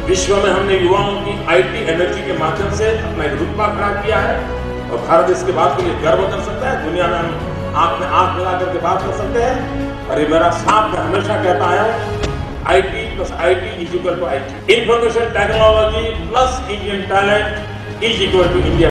विश्व में हमने युवाओं की आईटी एनर्जी के माध्यम से अपना एक रुतबा खड़ा किया है और भारत इसके बात के लिए गर्व कर सकता है। दुनिया में हम आंख में आंख मिला करके बात कर सकते हैं। और ये मेरा साफ मैं हमेशा कहता आया हूँ, IT plus IT is equal to IT. Information technology plus Indian talent is equal to India.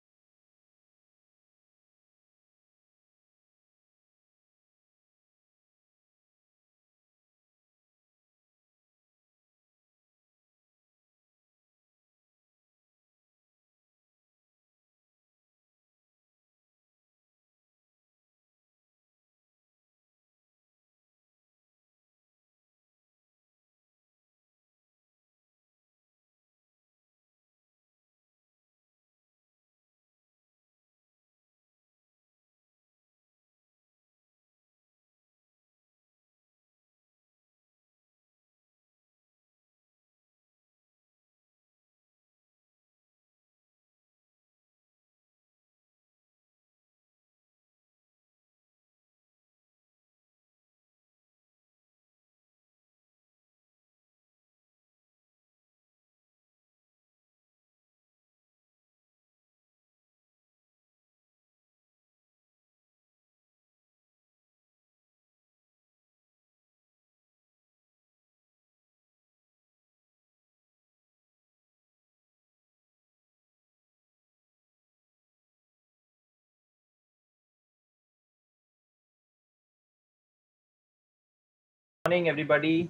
Morning, everybody.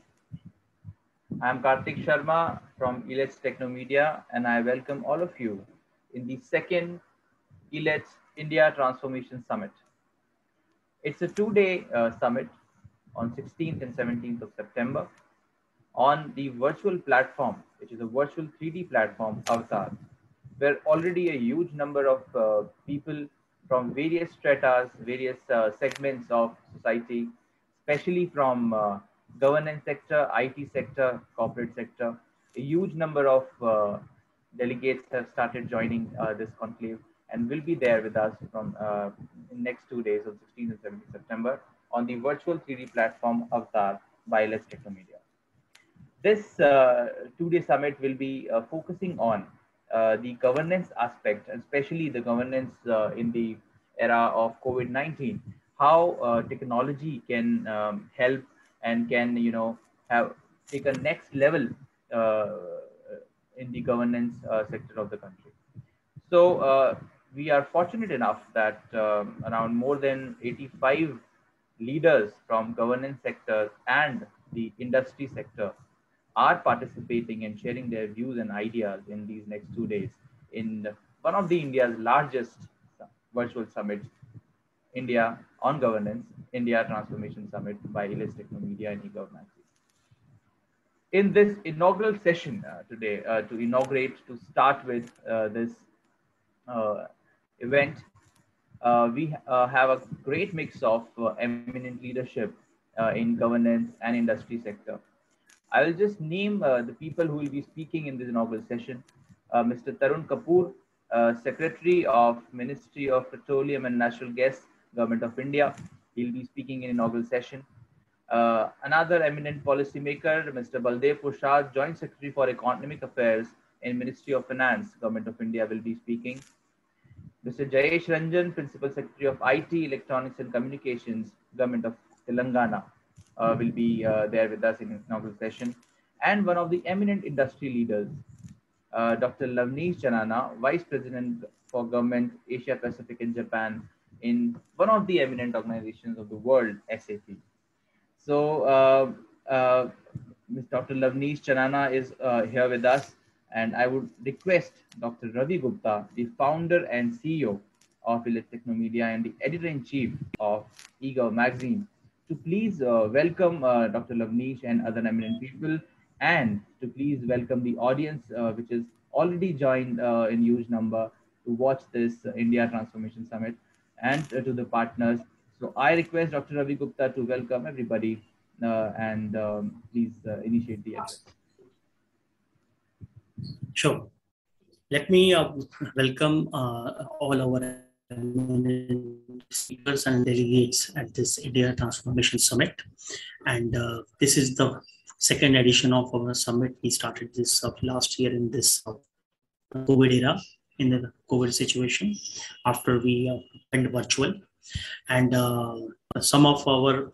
I'm Karthik Sharma from ELETS Technomedia, and I welcome all of you in the second ELETS India Transformation Summit. It's a two-day summit on 16th and 17th of September on the virtual platform, which is a virtual 3D platform, Avatar, where already a huge number of people from various stratas, various segments of society, especially from governance sector, IT sector, corporate sector, a huge number of delegates have started joining this conclave and will be there with us from in next 2 days on 16th and 17th September on the virtual 3D platform Avatar by ELETS Technomedia. This two-day summit will be focusing on the governance aspect, especially the governance in the era of COVID-19, how technology can help and can, have take a next level in the governance sector of the country. So we are fortunate enough that around more than 85 leaders from governance sector and the industry sector are participating and sharing their views and ideas in these next 2 days in one of the India's largest virtual summits, India on Governance, India Transformation Summit by ELETS Technomedia and eGov. In this inaugural session today, to inaugurate, to start with this event, we have a great mix of eminent leadership in governance and industry sector. I will just name the people who will be speaking in this inaugural session. Mr. Tarun Kapoor, Secretary of Ministry of Petroleum and Natural Gas, Government of India. He'll be speaking in inaugural session. Another eminent policymaker, Mr. Baldev Prasad, Joint Secretary for Economic Affairs in Ministry of Finance, Government of India, will be speaking. Mr. Jayesh Ranjan, Principal Secretary of IT, Electronics and Communications, Government of Telangana, will be there with us in inaugural session. And one of the eminent industry leaders, Dr. Lavneesh Chanana, Vice President for Government, Asia Pacific and Japan in one of the eminent organizations of the world, SAP. So Dr. Lavneesh Chanana is here with us, and I would request Dr. Ravi Gupta, the founder and CEO of ELETS Technomedia and the editor-in-chief of eGov magazine, to please welcome Dr. Lavneesh and other eminent people, and to please welcome the audience, which is already joined in huge number to watch this India Transformation Summit, and to the partners. So I request Dr. Ravi Gupta to welcome everybody and please initiate the address. Sure. Let me welcome all our speakers and delegates at this India Transformation Summit. And this is the second edition of our summit. We started this last year in this COVID era, in the COVID situation, after we went virtual. And some of our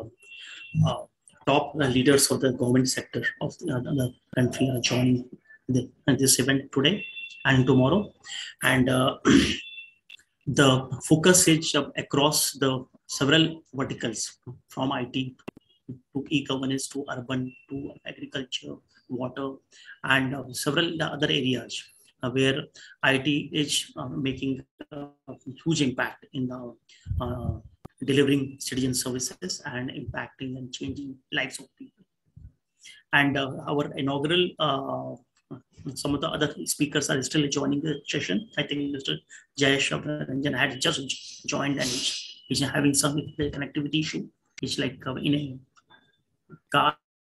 top leaders of the government sector of the country are joining this event today and tomorrow. And the focus is across the several verticals, from IT to e-governance to urban to agriculture, water, and several other areas where IT is making a huge impact in the delivering citizen services and impacting and changing lives of people. And our inaugural, some of the other speakers are still joining the session. I think Mr. Jayesh Ranjan had just joined, and he's having some connectivity issue. It's like in a car.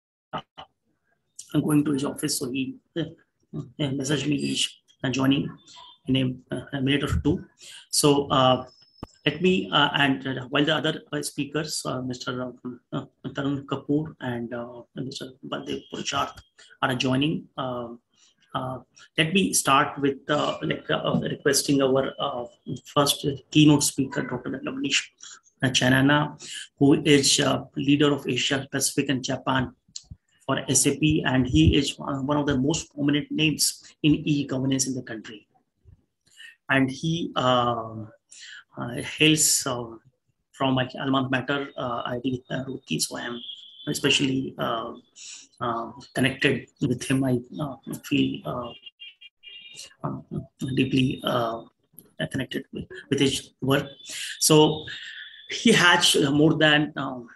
I'm going to his office, so he messaged me. He's joining in a minute or two. So let me, while the other speakers, Mr. Tarun Kapoor and Mr. Baldev Purushart are joining, let me start with requesting our first keynote speaker, Dr. Lavnish Chanana, who is leader of Asia Pacific and Japan for SAP, and he is one of the most prominent names in e-governance in the country. And he hails from my alma mater, IIT Roorkee, so I am especially connected with him. I feel deeply connected with his work. So he has more than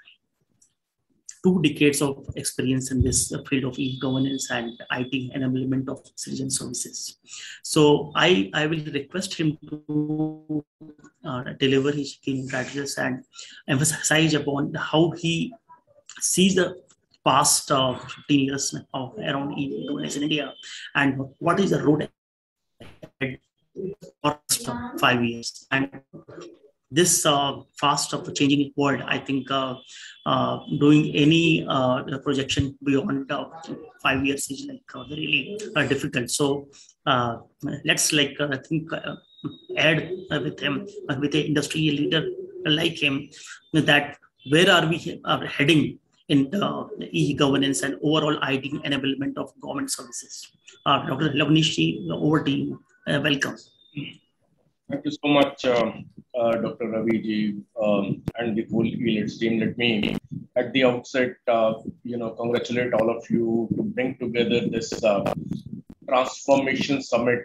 2 decades of experience in this field of e-governance and IT enablement of citizen services. So I will request him to deliver his key address and emphasize upon how he sees the past 15 years around e-governance in India, and what is the road ahead for 5 years. And this fast of the changing world, I think doing any projection beyond 5 years is really difficult. So let's I think add with him, with an industry leader like him, that where are we heading in the e-governance and overall IT enablement of government services. Dr. Lavnish, over to you. Welcome. Thank you so much, Dr. Ravi and the whole ELITS team. Let me, at the outset, congratulate all of you to bring together this transformation summit,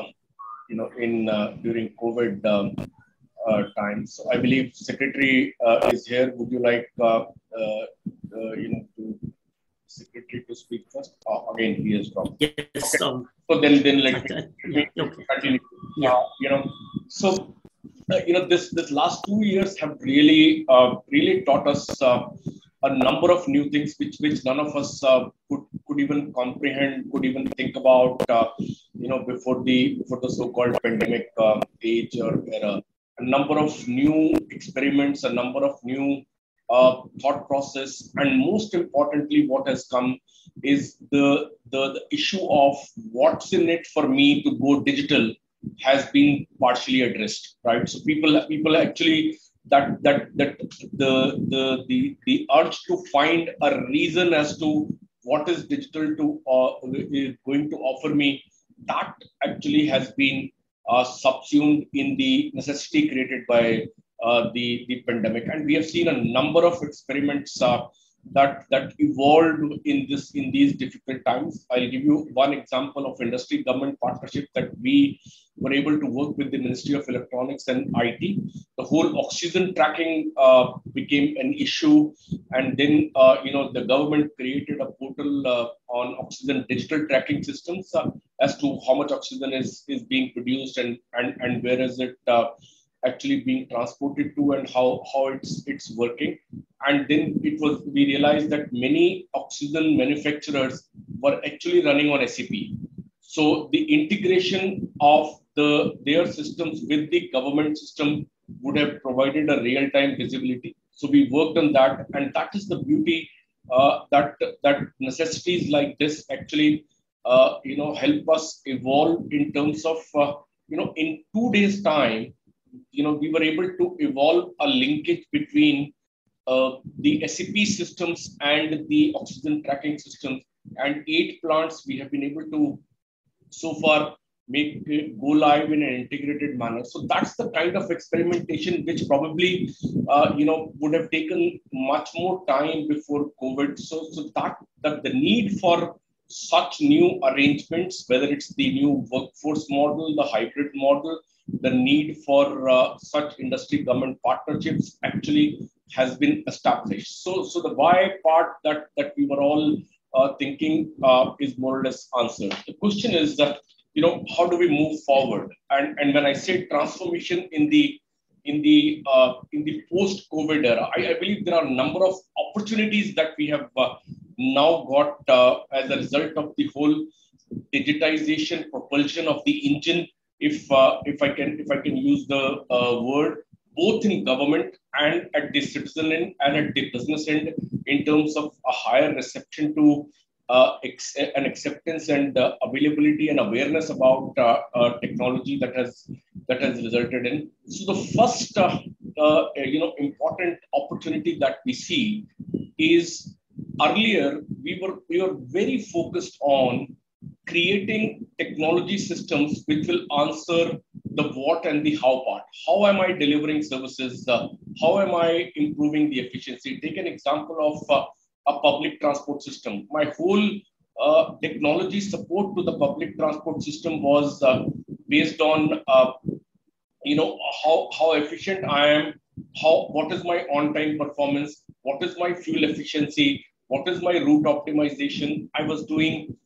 during COVID times. So I believe Secretary is here. Would you like, Secretary to speak first? Again, he is from. Yes. Okay. So then let me continue. Yeah. This last 2 years have really taught us a number of new things which none of us could even comprehend, could even think about, before the so-called pandemic age or era. A number of new experiments, a number of new thought process, and most importantly, what has come is the issue of what's in it for me to go digital has been partially addressed, right? So people actually that the urge to find a reason as to what is digital is going to offer me, that actually has been subsumed in the necessity created by the pandemic. And we have seen a number of experiments that evolved in these difficult times. I'll give you one example of industry government partnership that we were able to work with the Ministry of Electronics and IT. The whole oxygen tracking became an issue, and then the government created a portal on oxygen digital tracking systems as to how much oxygen is being produced and where is it actually being transported to, and how it's working. And then we realized that many oxygen manufacturers were actually running on SAP. So the integration of their systems with the government system would have provided a real-time visibility. So we worked on that, and that is the beauty that necessities like this actually help us evolve in terms of in 2 days time, we were able to evolve a linkage between the SAP systems and the oxygen tracking systems, and 8 plants we have been able to so far make it go live in an integrated manner. So that's the kind of experimentation which probably would have taken much more time before COVID. So that the need for such new arrangements, whether it's the new workforce model, the hybrid model, the need for such industry government partnerships actually has been established. So the why part that we were all thinking is more or less answered. The question is that how do we move forward? And when I say transformation in the post-COVID era, I believe there are a number of opportunities that we have now got as a result of the whole digitization propulsion of the engine, if I can use the word, both in government and at the citizen end and at the business end, in terms of a higher reception to an acceptance and availability and awareness about technology that has resulted in. So the first important opportunity that we see is, earlier we were very focused on creating technology systems which will answer the what and the how part. How am I delivering services? How am I improving the efficiency? Take an example of a public transport system. My whole technology support to the public transport system was based on how efficient I am, what is my on-time performance, what is my fuel efficiency, what is my route optimization. I was doing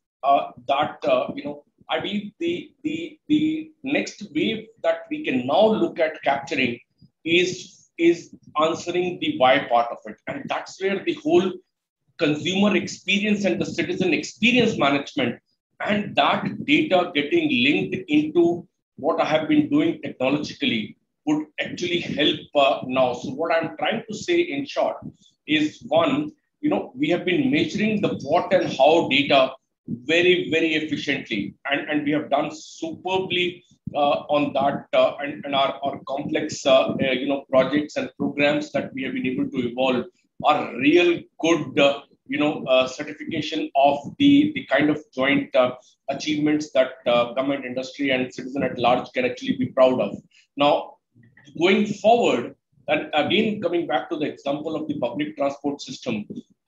I believe the next wave that we can now look at capturing is answering the why part of it, and that's where the whole consumer experience and the citizen experience management and that data getting linked into what I have been doing technologically would actually help now. So what I'm trying to say in short is, one, we have been measuring the what and how data very, very efficiently, and we have done superbly on that, and our complex projects and programs that we have been able to evolve are real good certification of the kind of joint achievements that government, industry, and citizen at large can actually be proud of. Now, going forward, and again coming back to the example of the public transport system,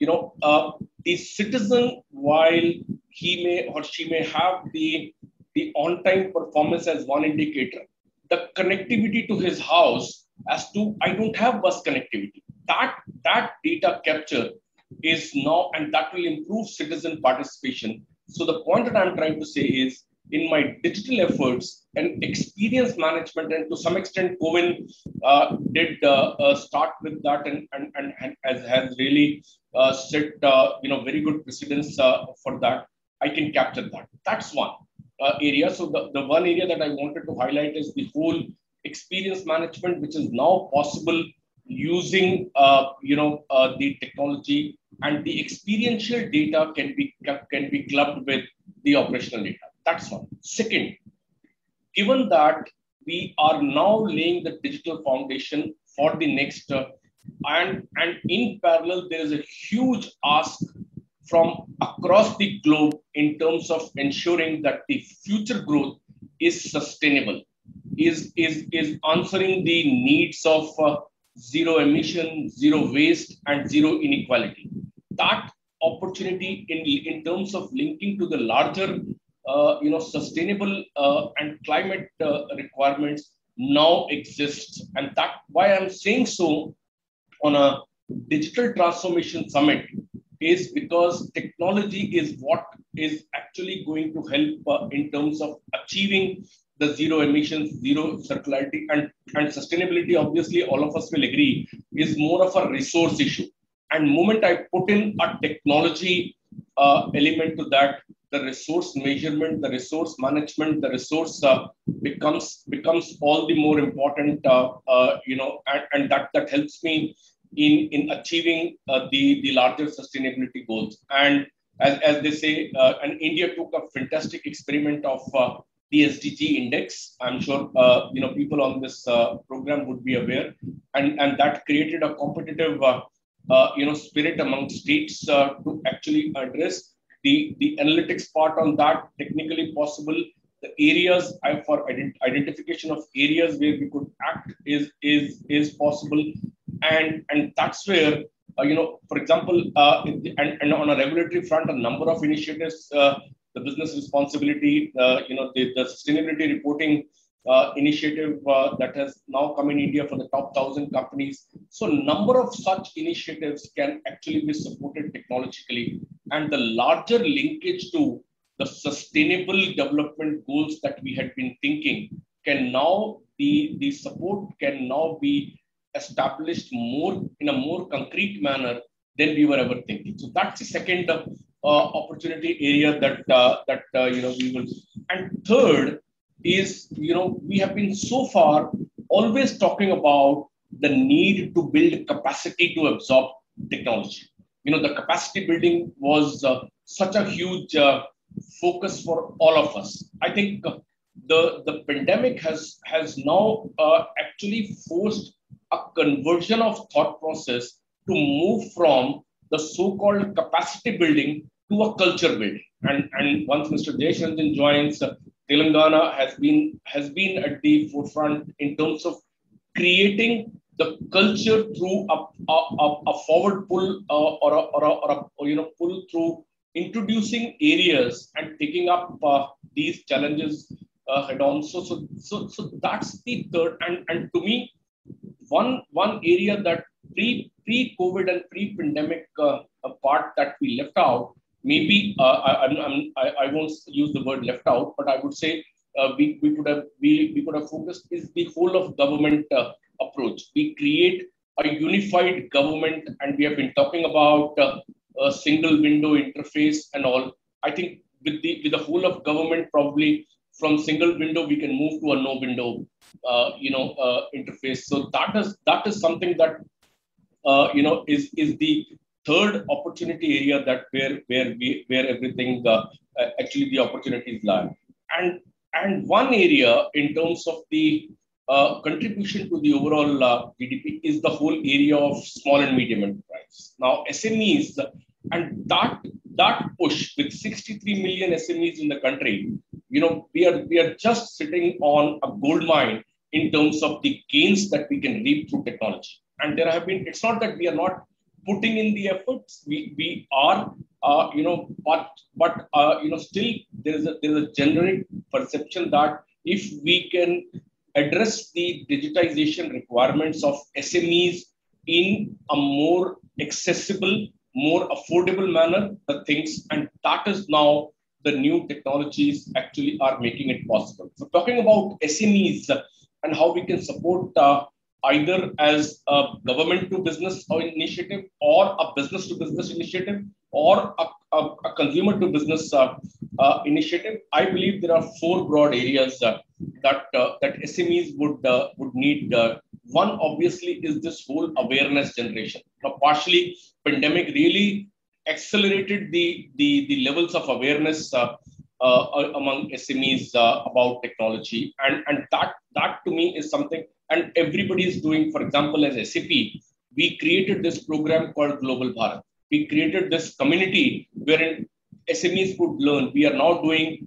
the citizen, while he may or she may have the on-time performance as one indicator, the connectivity to his house as to, I don't have bus connectivity, that data capture is now, and that will improve citizen participation. So the point that I'm trying to say is, in my digital efforts and experience management, and to some extent Coven did start with that and has really set very good precedence for that. I can capture that. That's one area. So the one area that I wanted to highlight is the whole experience management, which is now possible using the technology, and the experiential data can be clubbed with the operational data. That's one. Second, given that we are now laying the digital foundation for the next, and in parallel, there is a huge ask from across the globe in terms of ensuring that the future growth is sustainable, is answering the needs of zero emission, zero waste, and zero inequality. That opportunity in terms of linking to the larger sustainable and climate requirements now exists. And that's why I'm saying so on a digital transformation summit, is because technology is what is actually going to help in terms of achieving the zero emissions, zero circularity, and sustainability. Obviously, all of us will agree, is more of a resource issue. And moment I put in a technology element to that, the resource measurement, the resource management, the resource becomes all the more important, and that helps me in achieving the larger sustainability goals. And as they say, and India took a fantastic experiment of the SDG index. I'm sure people on this program would be aware, and that created a competitive spirit among states to actually address the analytics part on that, technically possible. The areas for identification of areas where we could act is possible, and that's where for example, and on a regulatory front, a number of initiatives, the business responsibility, the sustainability reporting initiative that has now come in India for the top 1,000 companies. So number of such initiatives can actually be supported technologically, and the larger linkage to the sustainable development goals that we had been thinking can now the support can now be established more in a more concrete manner than we were ever thinking. So that's the second opportunity area that we will. And third is, we have been so far always talking about the need to build capacity to absorb technology. The capacity building was such a huge focus for all of us. I think the pandemic has now actually forced a conversion of thought process to move from the so-called capacity building to a culture building. And once Mr. Jayashanjan joins, Telangana has been at the forefront in terms of creating the culture through a forward pull pull through introducing areas and taking up these challenges head on. So that's the third. And to me, one area that pre-COVID and pre-pandemic part that we left out, maybe I won't use the word left out, but I would say we could have focused is the whole of government approach. We create a unified government, and we have been talking about a single window interface and all. I think with the whole of government, probably from single window we can move to a no window interface. So that is something that is the third opportunity area that where everything actually the opportunities lie. And one area in terms of the contribution to the overall GDP is the whole area of small and medium enterprise. Now SMEs, and that push with 63 million SMEs in the country, we are just sitting on a gold mine in terms of the gains that we can reap through technology. And there have been, it's not that we are not putting in the efforts, we are, but still there is a generic perception that if we can address the digitization requirements of SMEs in a more accessible, more affordable manner, the things, and that is now the new technologies actually are making it possible. So talking about SMEs and how we can support either as a government to business initiative, or a business to business initiative, or a consumer to business initiative, I believe there are four broad areas that SMEs would need. One obviously is this whole awareness generation. Now, partially, pandemic really accelerated the levels of awareness among SMEs about technology, and that to me is something. And everybody is doing. For example, as SAP, we created this program called Global Bharat. We created this community wherein SMEs could learn. We are now doing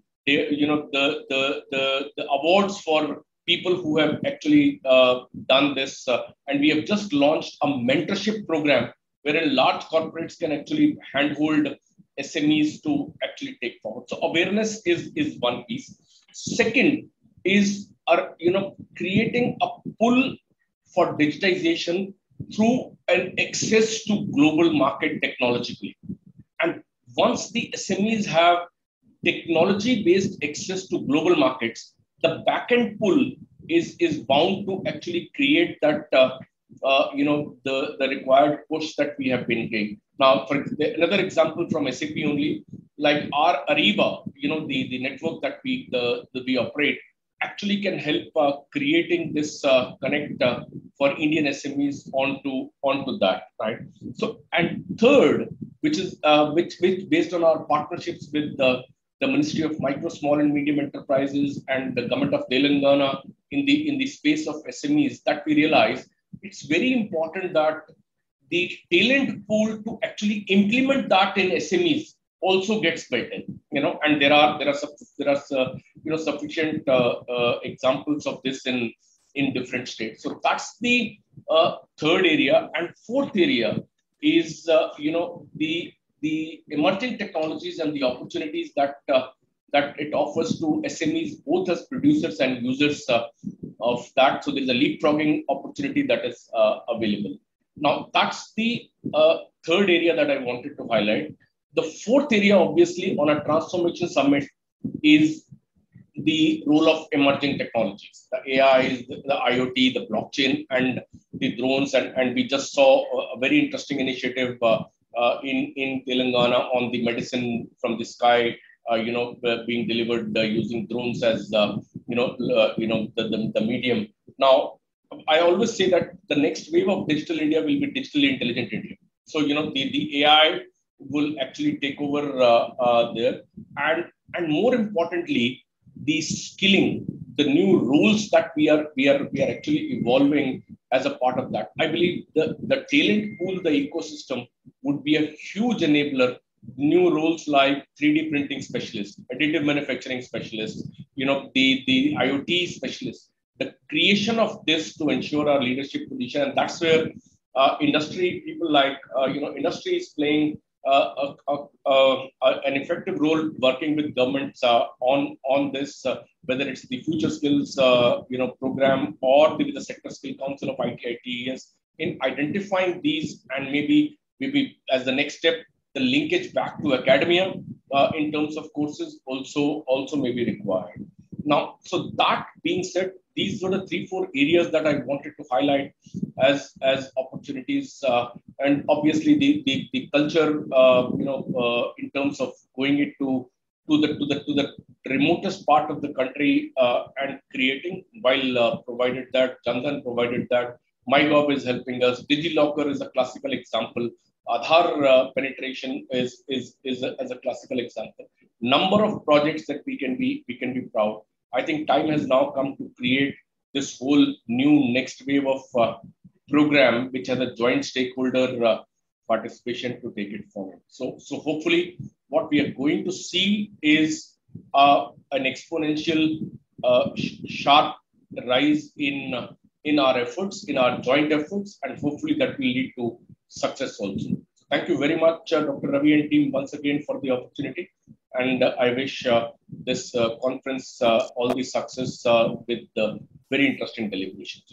the awards for people who have actually done this, and we have just launched a mentorship program wherein large corporates can actually handhold SMEs to actually take forward. So awareness is one piece. Second is creating a pull for digitization through an access to global market technologically. And once the SMEs have technology-based access to global markets, the back-end pull is bound to actually create that the required push that we have been getting. Now, for another example from SAP only, like our Ariba, the network that we operate, actually can help creating this connect for Indian SMEs onto that, right? So, and third, which is which based on our partnerships with the Ministry of Micro, Small and Medium Enterprises and the Government of Telangana in the space of SMEs, that we realize it's very important that the talent pool to actually implement that in SMEs also gets better, and there are sufficient examples of this in different states. So that's the third area. And fourth area is the emerging technologies and the opportunities that it offers to SMEs, both as producers and users of that. So there's a leapfrogging opportunity that is available. Now, that's the third area that I wanted to highlight. The fourth area, obviously, on a transformation summit is the role of emerging technologies, the AI, the IoT, the blockchain, and the drones. And we just saw a very interesting initiative in Telangana on the medicine from the sky, being delivered using drones as the medium. Now, I always say that the next wave of digital India will be digitally intelligent India. So, the AI will actually take over there. And more importantly, the skilling, the new roles that we are actually evolving as a part of that. I believe the talent pool, the ecosystem would be a huge enabler. New roles like 3D printing specialist, additive manufacturing specialist, the IoT specialist, the creation of this to ensure our leadership position. And that's where industry, people like, industry is playing an effective role working with governments on this, whether it's the Future Skills program or the Sector Skill Council of ITES, in identifying these, and maybe as the next step, the linkage back to academia in terms of courses also may be required. Now, so that being said, these were the 3-4 areas that I wanted to highlight as opportunities, and obviously the culture, in terms of going it to the remotest part of the country and creating, while provided that Jandan provided that, MyGov is helping us. DigiLocker is a classical example. Aadhaar penetration is a classical example. Number of projects that we can be proud. I think time has now come to create this whole new next wave of program, which has a joint stakeholder participation to take it forward. So hopefully, what we are going to see is an exponential, sharp rise in our efforts, in our joint efforts, and hopefully that will lead to success also. So thank you very much, Dr. Ravi and team, once again for the opportunity. And I wish this conference all the success with very interesting deliberations.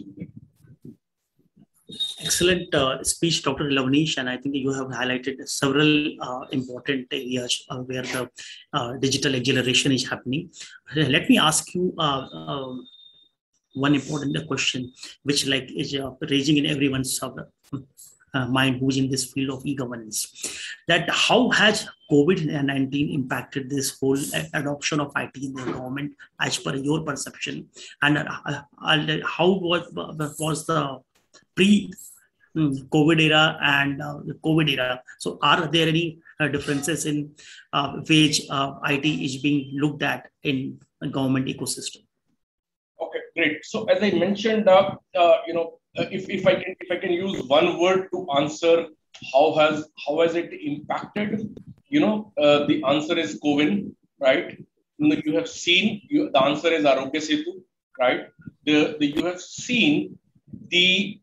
Excellent speech, Dr. Lavanish, and I think you have highlighted several important areas where the digital acceleration is happening. Let me ask you one important question, which is raising in everyone's mind who's in this field of e-governance, that how has COVID-19 impacted this whole adoption of IT in the government as per your perception, and how was the pre-COVID era and the COVID era? So are there any differences in which IT is being looked at in the government ecosystem? Okay, great. So as I mentioned, if I can use one word to answer how has it impacted, the answer is COVID, right? You have seen, the answer is Arogya Setu, right? You have seen the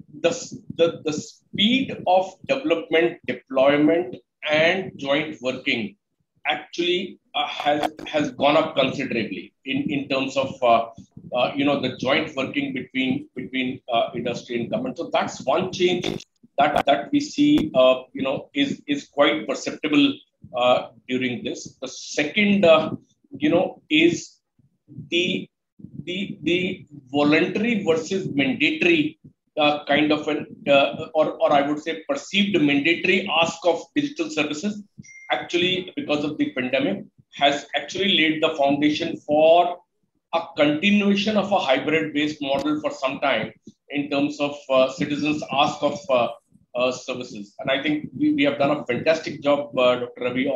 speed of development, deployment, and joint working actually has gone up considerably in terms of the joint working between industry and government. So that's one change that we see is quite perceptible during this. The second is the voluntary versus mandatory kind of an or I would say perceived mandatory ask of digital services, actually because of the pandemic, has actually laid the foundation for a continuation of a hybrid-based model for some time in terms of citizens' ask of services. And I think we have done a fantastic job, Dr. Ravi,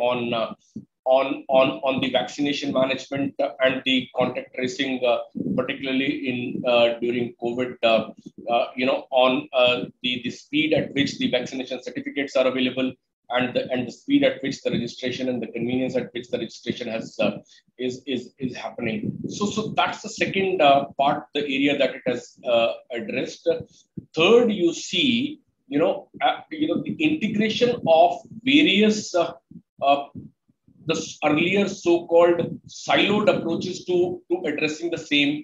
on the vaccination management and the contact tracing, particularly in during COVID. On the speed at which the vaccination certificates are available, and the speed at which the registration and the convenience at which the registration has is happening. So that's the second part, the area that it has addressed. Third, you see, the integration of various the earlier so-called siloed approaches to addressing the same.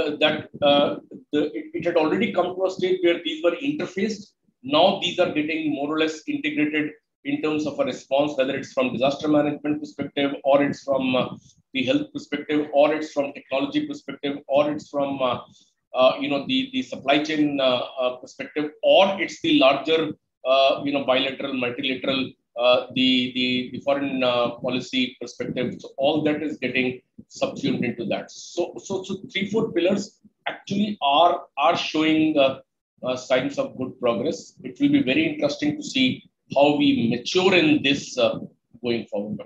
It had already come to a stage where these were interfaced. Now these are getting more or less integrated in terms of a response, whether it's from disaster management perspective, or it's from the health perspective, or it's from technology perspective, or it's from the supply chain perspective, or it's the larger bilateral, multilateral, the foreign policy perspective. So all that is getting subsumed into that. So 3-4 pillars actually are showing signs of good progress. It will be very interesting to see how we mature in this going forward.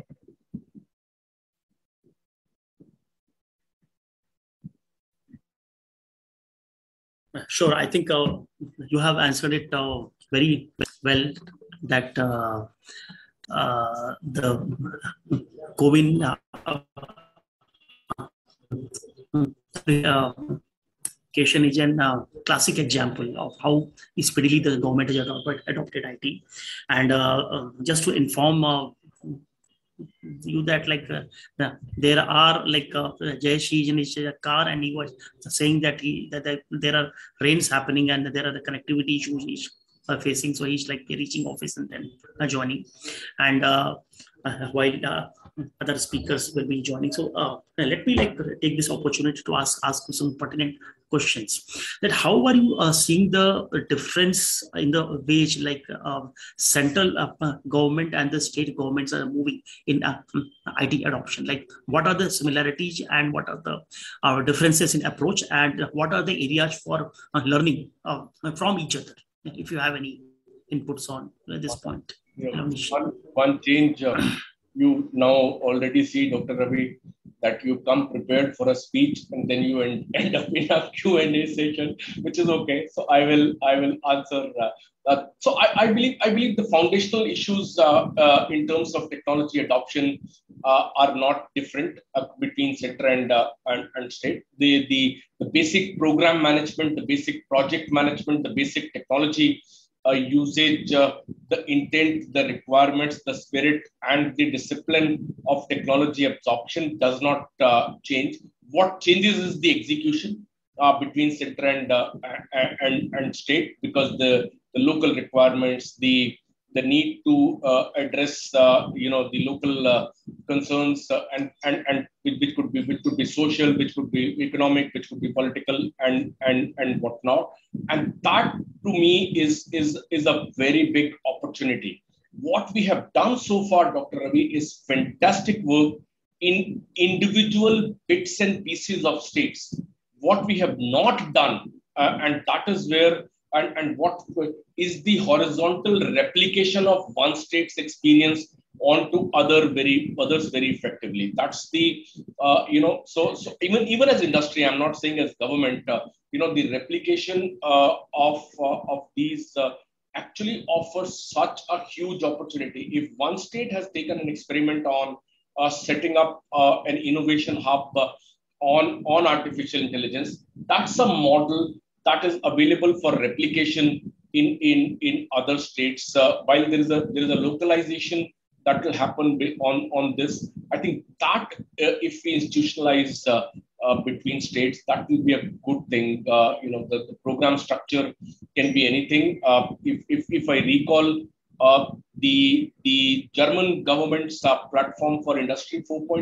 Sure, I think you have answered it very well, that the COVID is a classic example of how speedily the government has adopted IT. And just to inform you that there are Jayesh is in his car, and he was saying that there are rains happening and there are the connectivity issues he's facing. So he's reaching office and then joining, and while other speakers will be joining. So let me take this opportunity to ask some pertinent questions. That how are you seeing the difference in the wage, central government and the state governments are moving in IT adoption? What are the similarities and what are the differences in approach, and what are the areas for learning from each other? If you have any inputs on this point. One change you now already see, Dr. Ravi, that you come prepared for a speech and then you end up in a Q&A session, which is okay. So I will answer. So I believe the foundational issues in terms of technology adoption are not different between center and state. The basic program management, the basic project management, the basic technology usage, the intent, the requirements, the spirit, and the discipline of technology absorption does not change. What changes is the execution between center and state, because the local requirements, the need to address the local concerns and which could be social, which could be economic, which could be political, and whatnot. And that to me is a very big opportunity. What we have done so far, Dr. Ravi, is fantastic work in individual bits and pieces of states. What we have not done, and that is where and what is the horizontal replication of one state's experience onto others very effectively. That's the so even as industry, I'm not saying as government, the replication of these actually offers such a huge opportunity. If one state has taken an experiment on setting up an innovation hub on artificial intelligence, that's a model that is available for replication in other states. While there is a localization that will happen on this, I think that if we institutionalize between states, that will be a good thing. The program structure can be anything. If I recall, the German government's platform for Industry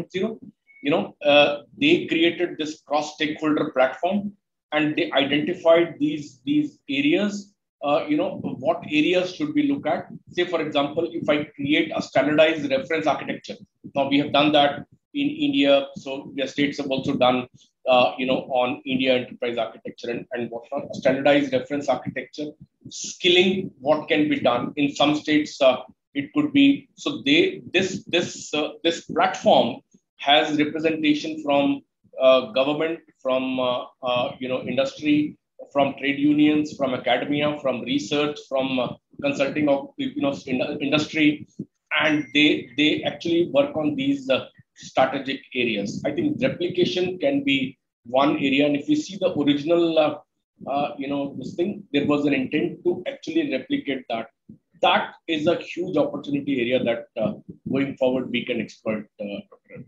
4.0, they created this cross-stakeholder platform, and they identified these areas, what areas should we look at? Say, for example, if I create a standardized reference architecture, now we have done that in India. So the states have also done, on India enterprise architecture and whatnot, standardized reference architecture, skilling, what can be done. In some states, it could be, so this platform has representation from government, from industry, from trade unions, from academia, from research, from consulting of industry, and they actually work on these strategic areas. I think replication can be one area, and if you see the original, this thing, there was an intent to actually replicate that. That is a huge opportunity area that going forward we can exploit. Dr.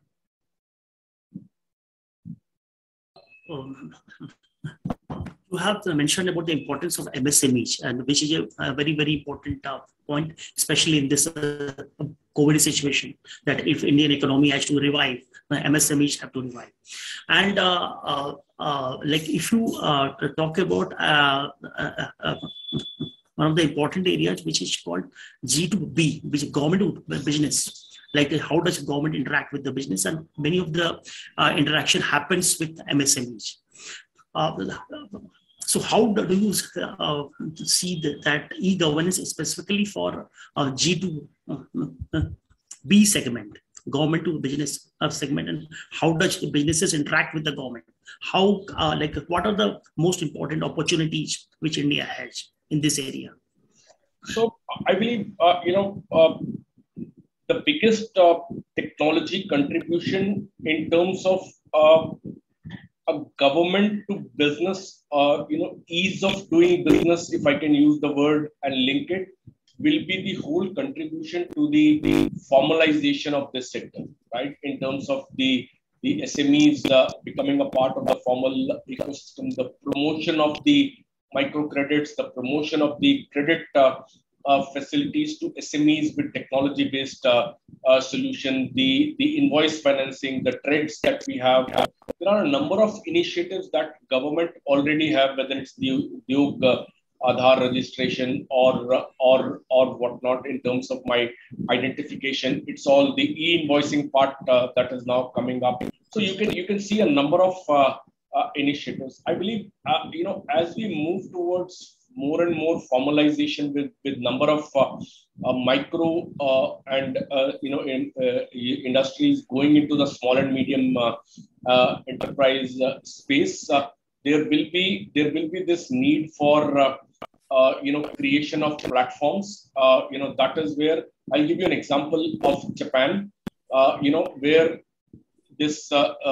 You have mentioned about the importance of MSMEs, and which is a very, very important point, especially in this COVID situation, that if Indian economy has to revive, MSMEs have to revive. And like if you talk about one of the important areas, which is called G2B, which is government to business. Like how does government interact with the business, and many of the interaction happens with MSMEs. So how do you see that e-governance specifically for G2B segment, government to business segment, and how does the businesses interact with the government? How, what are the most important opportunities which India has in this area? So I believe, the biggest technology contribution in terms of a government to business, ease of doing business, if I can use the word and link it, will be the whole contribution to the formalization of this sector, right? In terms of the SMEs becoming a part of the formal ecosystem, the promotion of the microcredits, the promotion of the credit facilities to SMEs with technology-based solution, the invoice financing, the trades that we have. There are a number of initiatives that government already have, whether it's the Udyog Aadhaar registration or whatnot in terms of my identification. It's all the e-invoicing part that is now coming up. So you can see a number of initiatives. I believe as we move towards more and more formalization with number of micro and industries going into the small and medium enterprise space, there will be this need for creation of platforms. That is where I'll give you an example of Japan, where this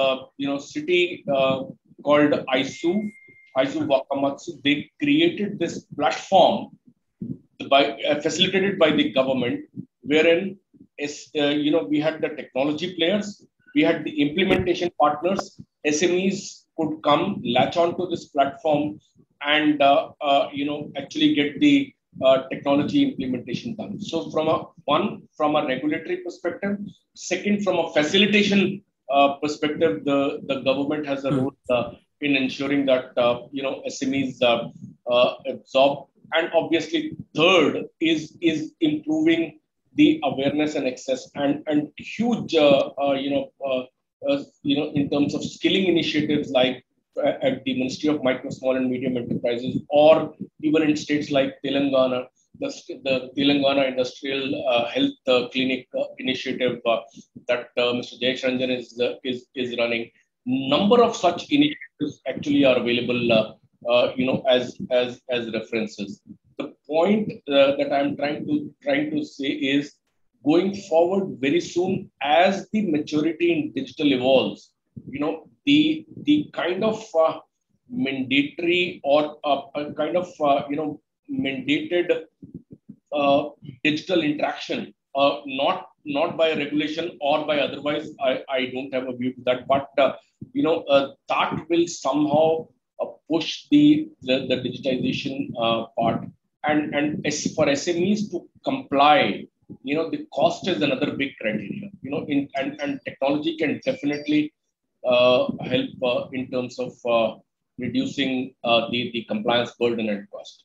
city called Aizu Wakamatsu, they created this platform facilitated by the government, wherein we had the technology players, we had the implementation partners, SMEs could come, latch onto this platform, and actually get the technology implementation done. So from a regulatory perspective, second, from a facilitation perspective, the government has a role in ensuring that SMEs absorb, and obviously third is improving the awareness and access, and huge in terms of skilling initiatives like at the Ministry of Micro, Small and Medium Enterprises, or even in states like Telangana, the Telangana Industrial Health Clinic initiative that Mr. Jayesh Ranjan is running. Number of such initiatives actually are available, as references. The point that I'm trying to say is, going forward very soon, as the maturity in digital evolves, the kind of mandatory or a kind of mandated digital interaction, not by regulation or by otherwise, I don't have a view to that, but that will somehow push the digitization part, and for SMEs to comply, the cost is another big criteria, and technology can definitely help in terms of reducing the compliance burden and cost.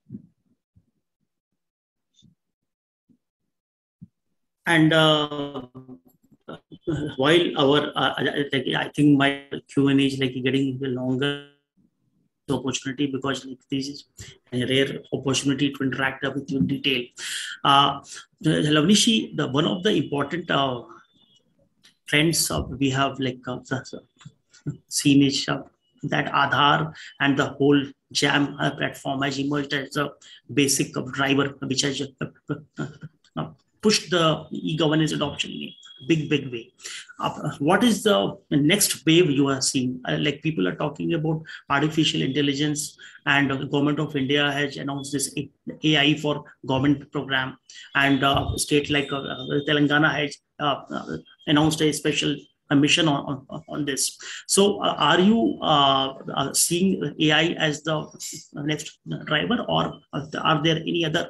And while our I think my Q&A is like getting longer opportunity, because like, this is a rare opportunity to interact with you in detail. Lavnish, the one of the important trends we have like seen is that Aadhaar and the whole JAM platform has emerged as a basic driver which has pushed the e-governance adoption in a big way. What is the next wave you are seeing? Like people are talking about artificial intelligence, and the government of India has announced this AI for government program, and state like Telangana has announced a special mission on this. So are you seeing AI as the next driver, or are there any other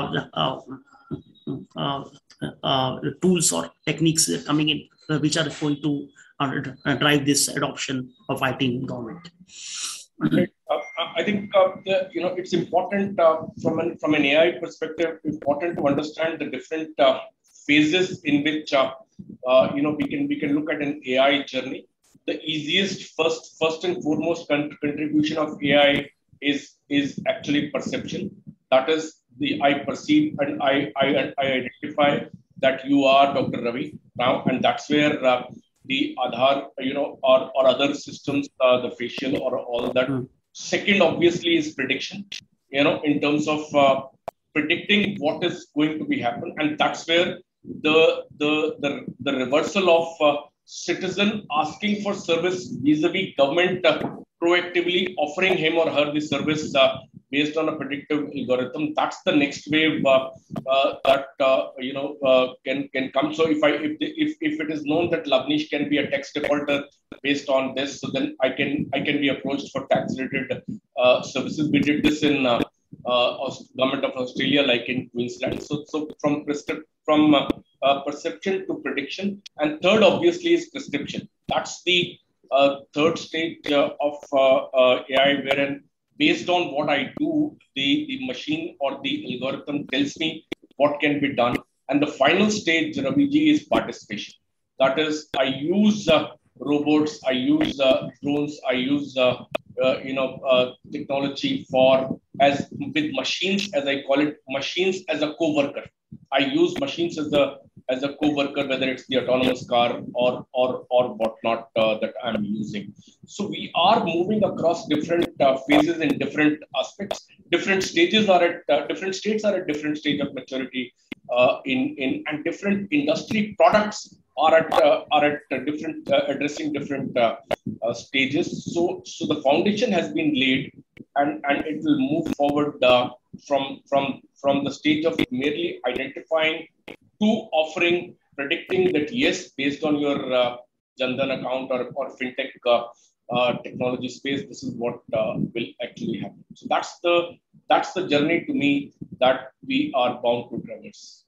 tools or techniques coming in which are going to drive this adoption of IT in government? I think it's important from an AI perspective, important to understand the different phases in which we can look at an AI journey. The easiest first and foremost contribution of AI is actually perception. That is, I perceive and I identify that you are Dr. Ravi now, and that's where the Aadhaar, or other systems, the facial or all that. Second, obviously, is prediction. In terms of predicting what is going to be happen, and that's where the reversal of citizen asking for service vis-a-vis government proactively offering him or her the service based on a predictive algorithm. That's the next wave that can come. So if it is known that Lavnish can be a tax defaulter based on this, so then I can be approached for tax related services. We did this in government of Australia, like in Queensland. So from perception to prediction, and third obviously is prescription. That's the third stage of AI, wherein based on what I do, the machine or the algorithm tells me what can be done. And the final stage, Raviji, is participation. That is, I use robots, I use drones, I use technology with machines, as I call it, machines as a co-worker. I use machines as a co-worker, whether it's the autonomous car or whatnot that I'm using. So we are moving across different phases in different aspects. Different states are at different stage of maturity and different industry products are at different addressing different stages. So the foundation has been laid, and it will move forward from the stage of merely identifying to offering, predicting that yes, based on your Jan Dhan account or fintech technology space, this is what will actually happen. So that's the journey to me that we are bound to traverse.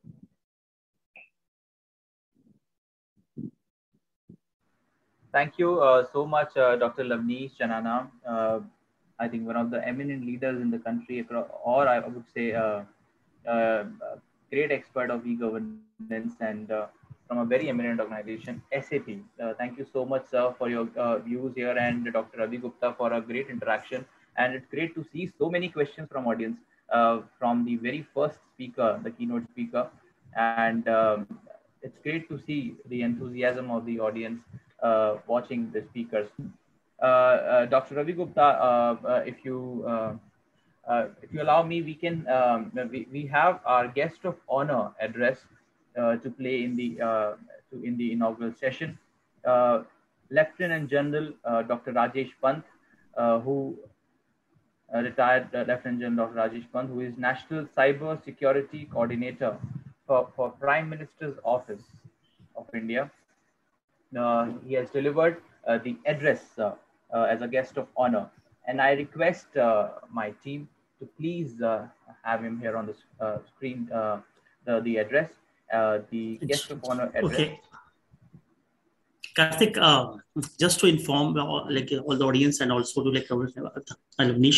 Thank you so much, Dr. Lavnish Chanana. I think one of the eminent leaders in the country, or I would say great expert of e-governance, and from a very eminent organization, SAP. Thank you so much, sir, for your views here, and Dr. Ravi Gupta for a great interaction. And it's great to see so many questions from audience, from the very first speaker, the keynote speaker. And it's great to see the enthusiasm of the audience watching the speakers. Dr. Ravi Gupta, if you allow me, we can we have our guest of honor address to play in the inaugural session. Lieutenant General Dr. Rajesh Pant, who retired Lieutenant General Dr. Rajesh Pant, who is National Cyber Security Coordinator for Prime Minister's Office of India. He has delivered the address as a guest of honor, and I request my team to please have him here on the screen, the address, the guest of honor address. Okay. Karthik, just to inform all the audience, and also to Lavnish,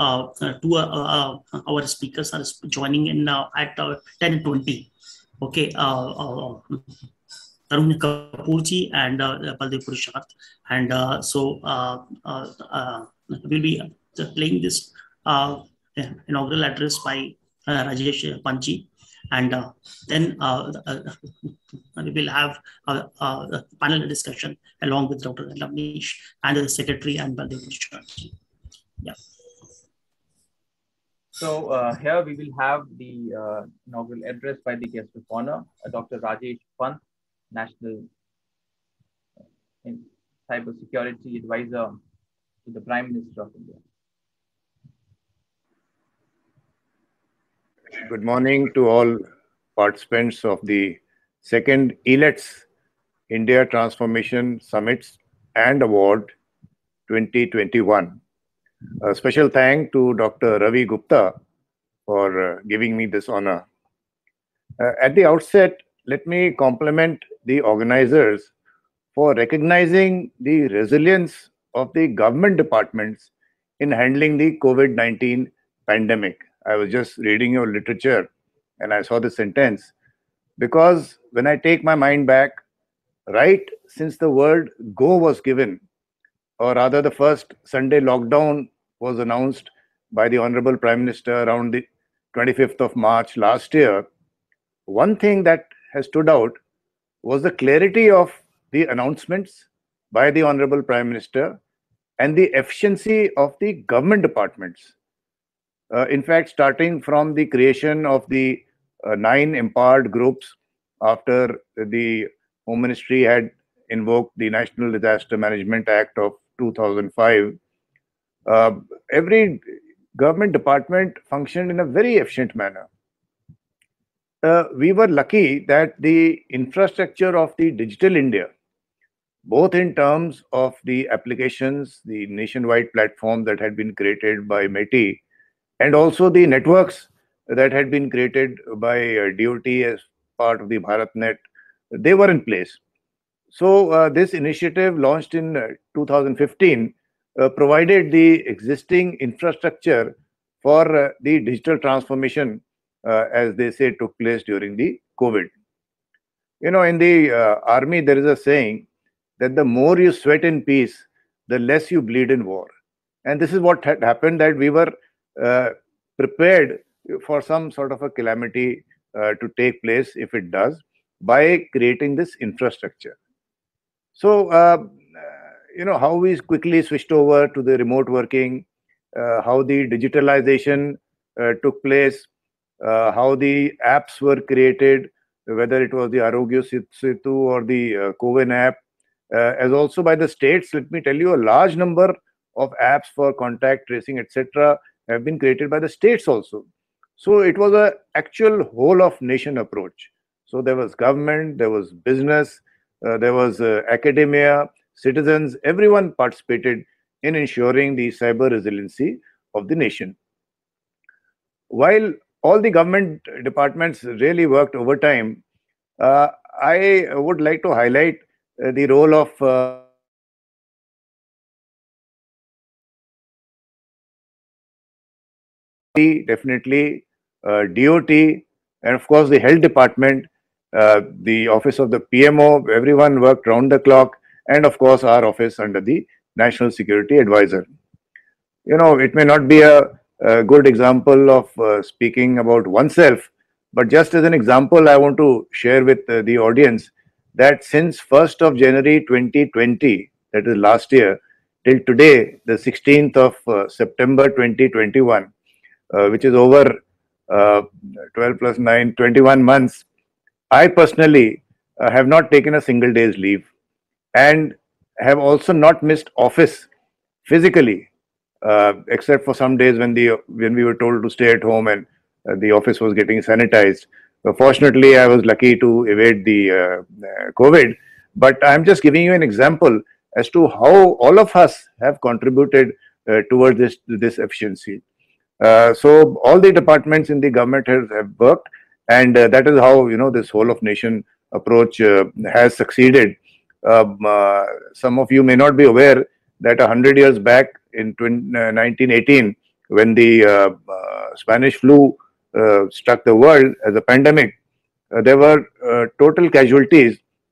our speakers are joining in now at 10:20. Okay. Tarun Kapoor ji and Baldev Purusharth. And we'll be playing this inaugural address by Rajesh Panchi. And then we will have a panel discussion along with Dr. Lavnish and the Secretary and Baldev Purusharth. Yeah. So here we will have the inaugural address by the guest of honor, Dr. Rajesh Pant, National Cybersecurity Advisor to the Prime Minister of India. Good morning to all participants of the second ELETS India Transformation Summits and Award 2021. A special thank to Dr. Ravi Gupta for giving me this honor. At the outset, let me compliment the organizers for recognizing the resilience of the government departments in handling the COVID-19 pandemic. I was just reading your literature and I saw the sentence, because when I take my mind back, right since the word go was given, or rather the first Sunday lockdown was announced by the Honorable Prime Minister around the 25th of March last year, one thing that has stood out was the clarity of the announcements by the Honorable Prime Minister and the efficiency of the government departments. In fact, starting from the creation of the 9 empowered groups after the Home Ministry had invoked the National Disaster Management Act of 2005, every government department functioned in a very efficient manner. We were lucky that the infrastructure of the Digital India, both in terms of the applications, the nationwide platform that had been created by METI, and also the networks that had been created by DOT as part of the BharatNet, they were in place. So this initiative launched in 2015 provided the existing infrastructure for the digital transformation, as they say, took place during the COVID. You know, in the army, there is a saying that the more you sweat in peace, the less you bleed in war. And this is what had happened, that we were prepared for some sort of a calamity to take place, if it does, by creating this infrastructure. So, you know, how we quickly switched over to the remote working, how the digitalization took place, how the apps were created, whether it was the Arogya Setu or the CoWIN app, as also by the states. Let me tell you, a large number of apps for contact tracing, etc., have been created by the states also. So it was an actual whole of nation approach. So there was government, there was business, there was academia, citizens, everyone participated in ensuring the cyber resiliency of the nation. While all the government departments really worked overtime, I would like to highlight the role of definitely DOT, and of course the health department, the office of the PMO. Everyone worked round the clock, and of course our office under the National Security Advisor. You know, it may not be a good example of speaking about oneself, but just as an example, I want to share with the audience that since 1st of January 2020, that is last year, till today, the 16th of September 2021, which is over 12 plus 9, 21 months, I personally have not taken a single day's leave, and have also not missed office physically, except for some days when we were told to stay at home and the office was getting sanitized. Fortunately, I was lucky to evade the COVID. But I'm just giving you an example as to how all of us have contributed towards this efficiency. So all the departments in the government have worked, and that is how, you know, this whole of nation approach has succeeded. Some of you may not be aware that 100 years back in 1918, when the Spanish flu struck the world as a pandemic, there were total casualties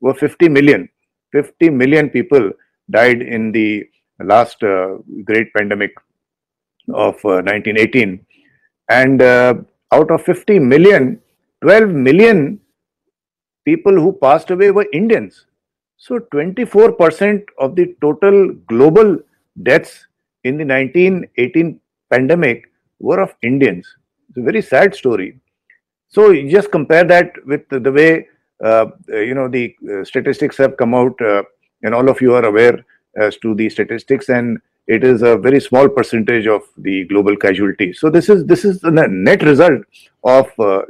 were 50 million. 50 million people died in the last great pandemic of 1918. And out of 50 million, 12 million people who passed away were Indians. So 24% of the total global deaths in the 1918 pandemic were of Indians. It's a very sad story. So you just compare that with the way the statistics have come out, and all of you are aware as to the statistics, and it is a very small percentage of the global casualty. So this is the net result of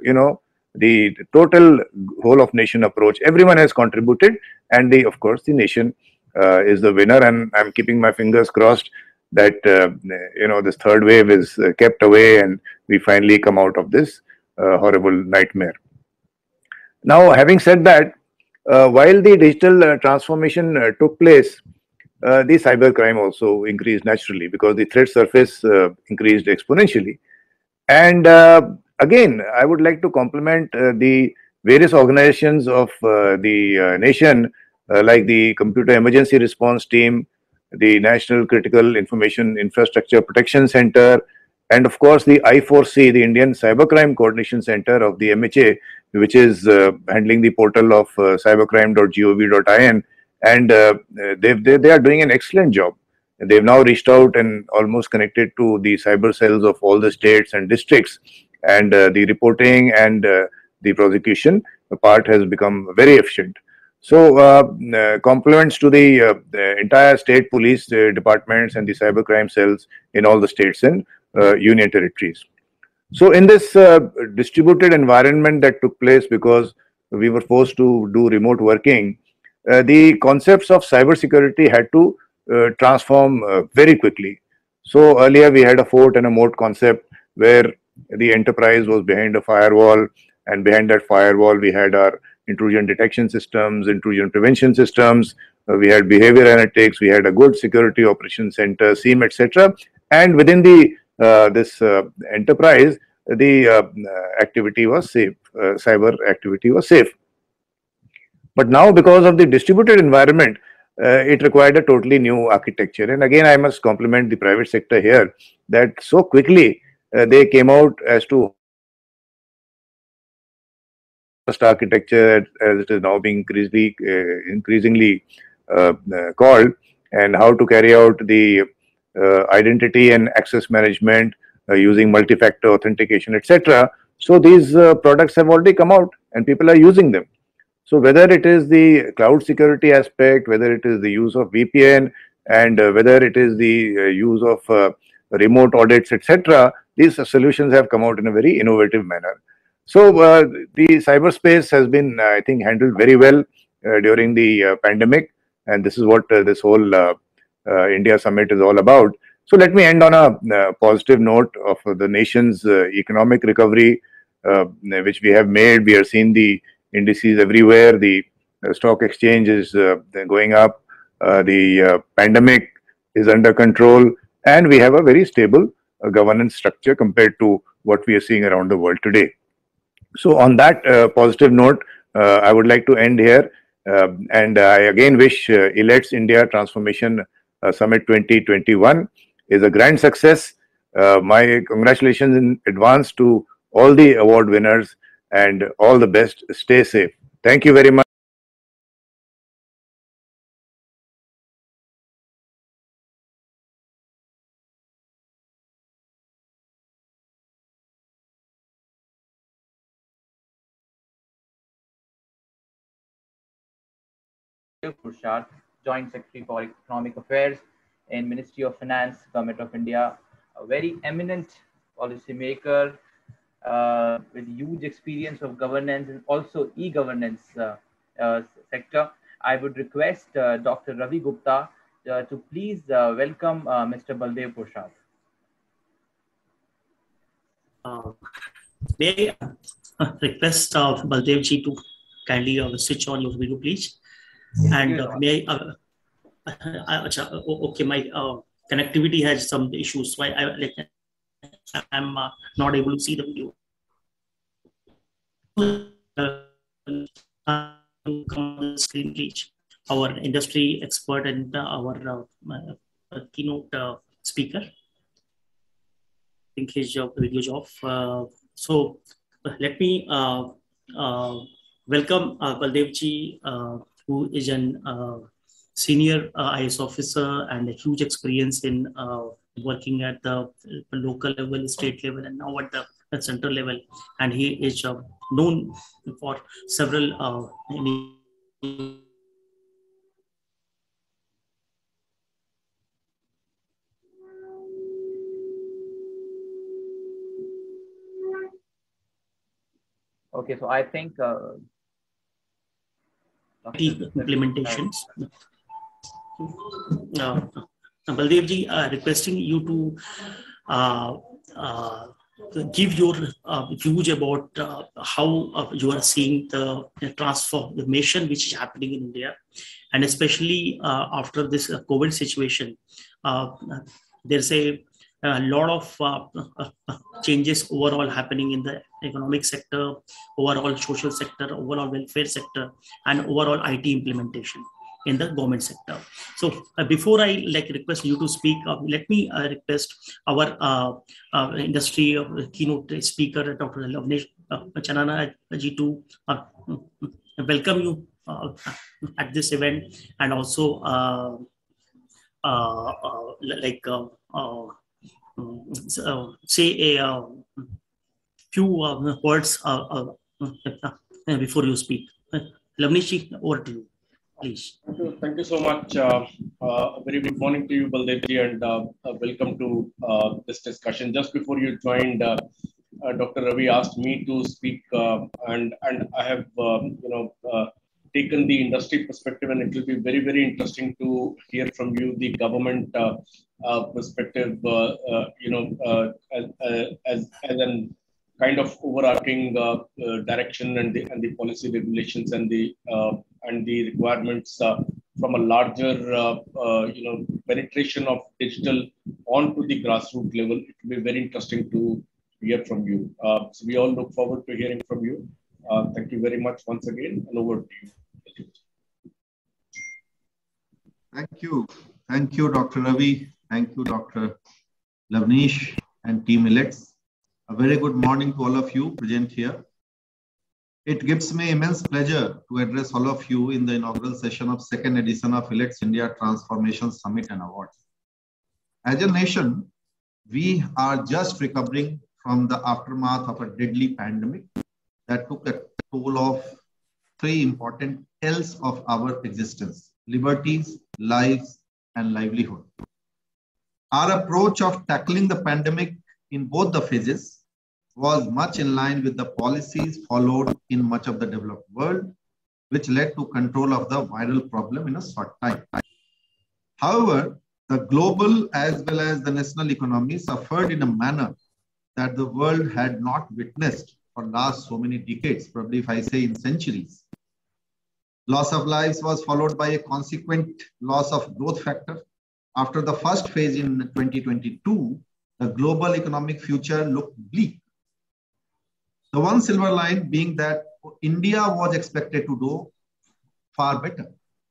the total whole of nation approach. Everyone has contributed, and of course the nation is the winner. And I'm keeping my fingers crossed that this third wave is kept away and we finally come out of this horrible nightmare. Now, having said that, while the digital transformation took place, the cybercrime also increased naturally because the threat surface increased exponentially. And again, I would like to compliment the various organizations of the nation, like the Computer Emergency Response Team, the National Critical Information Infrastructure Protection Center, and of course the I4C, the Indian Cybercrime Coordination Center of the MHA, which is handling the portal of cybercrime.gov.in, and they are doing an excellent job. They've now reached out and almost connected to the cyber cells of all the states and districts, and the reporting and the prosecution part has become very efficient. So compliments to the entire state police departments and the cybercrime cells in all the states and union territories. So in this distributed environment that took place because we were forced to do remote working, the concepts of cybersecurity had to transform very quickly. So earlier we had a fort and a moat concept where the enterprise was behind a firewall, and behind that firewall we had our intrusion detection systems, intrusion prevention systems, we had behavior analytics, we had a good security operations center, SIEM, etc. And within the this enterprise, the activity was safe, cyber activity was safe. But now, because of the distributed environment, it required a totally new architecture. And again, I must compliment the private sector here that so quickly they came out as to architecture, as it is now being increasingly called, and how to carry out the identity and access management using multi-factor authentication, etc. So these products have already come out and people are using them. So whether it is the cloud security aspect, whether it is the use of VPN, and whether it is the use of remote audits, etc., these solutions have come out in a very innovative manner. So the cyberspace has been, I think, handled very well during the pandemic, and this is what this whole India Summit is all about. So let me end on a positive note of the nation's economic recovery, which we have made. We are seeing the indices everywhere. The stock exchange is going up. The pandemic is under control, and we have a very stable governance structure compared to what we are seeing around the world today. So on that positive note, I would like to end here. And I again wish ILETS India Transformation Summit 2021 is a grand success. My congratulations in advance to all the award winners, and all the best. Stay safe. Thank you very much. Prashad, Joint Secretary for Economic Affairs in Ministry of Finance, Government of India, a very eminent policymaker with huge experience of governance and also e-governance sector. I would request Dr. Ravi Gupta to please welcome Mr. Baldev Prashad. May I request Baldev ji to kindly switch on your video, please? And may I, okay, my connectivity has some issues, so I'm not able to see the video. to come on the screen, please? Our industry expert and our keynote speaker. I think his video is off. So let me welcome Baldevji, who is an senior IS officer and a huge experience in working at the local level, state level, and now at the central level. And he is known for several Okay, so I think implementations. Baldevji, requesting you to give your views about how you are seeing the transformation which is happening in India, and especially after this COVID situation. There's a lot of changes overall happening in the economic sector, overall social sector, overall welfare sector, and overall IT implementation in the government sector. So before I request you to speak, let me request our industry keynote speaker, Dr. Lavnesh Chanana ji, to welcome you at this event, and also say a few words before you speak. Lavnesh ji, over to you, please. Thank you so much. Very good morning to you, Baldevji, and welcome to this discussion. Just before you joined, Dr. Ravi asked me to speak, and I have taken the industry perspective, and it will be very, very interesting to hear from you the government perspective, as an kind of overarching direction and the policy regulations and the requirements from a larger penetration of digital onto the grassroots level. It will be very interesting to hear from you. So we all look forward to hearing from you. Thank you very much once again, and over to you. Thank you, Dr. Ravi. Thank you, Dr. Lavnesh and Team ILETS. A very good morning to all of you present here. It gives me immense pleasure to address all of you in the inaugural session of second edition of ILETS India Transformation Summit and Awards. As a nation, we are just recovering from the aftermath of a deadly pandemic that took a toll of three important L's of our existence: liberties, lives, and livelihood. Our approach of tackling the pandemic in both the phases was much in line with the policies followed in much of the developed world, which led to control of the viral problem in a short time. However, the global as well as the national economy suffered in a manner that the world had not witnessed for last so many decades, probably if I say in centuries. Loss of lives was followed by a consequent loss of growth factor. After the first phase in 2022, the global economic future looked bleak. The one silver line being that India was expected to do far better.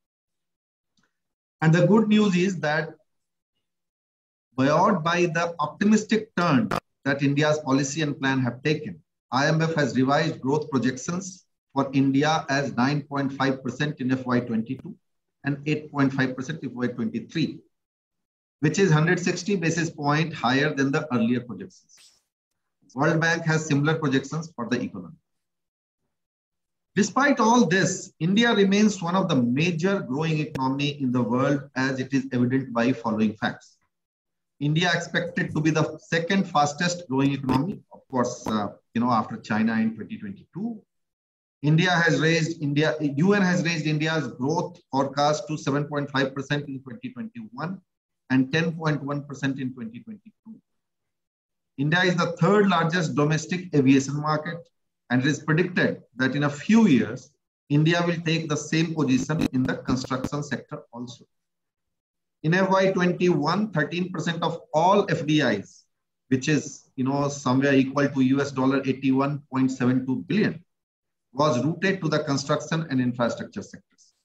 And the good news is that, buoyed by the optimistic turn that India's policy and plan have taken, IMF has revised growth projections for India as 9.5% in FY22 and 8.5% in FY23, which is 160 basis points higher than the earlier projections. World Bank has similar projections for the economy. Despite all this, India remains one of the major growing economies in the world, as it is evident by following facts. India expected to be the second fastest growing economy, of course, after China in 2022. UN has raised India's growth forecast to 7.5% in 2021 and 10.1% in 2022. India is the third largest domestic aviation market, and it is predicted that in a few years, India will take the same position in the construction sector also. In FY21, 13% of all FDIs, which is somewhere equal to US$81.72 billion, was rooted to the construction and infrastructure sectors.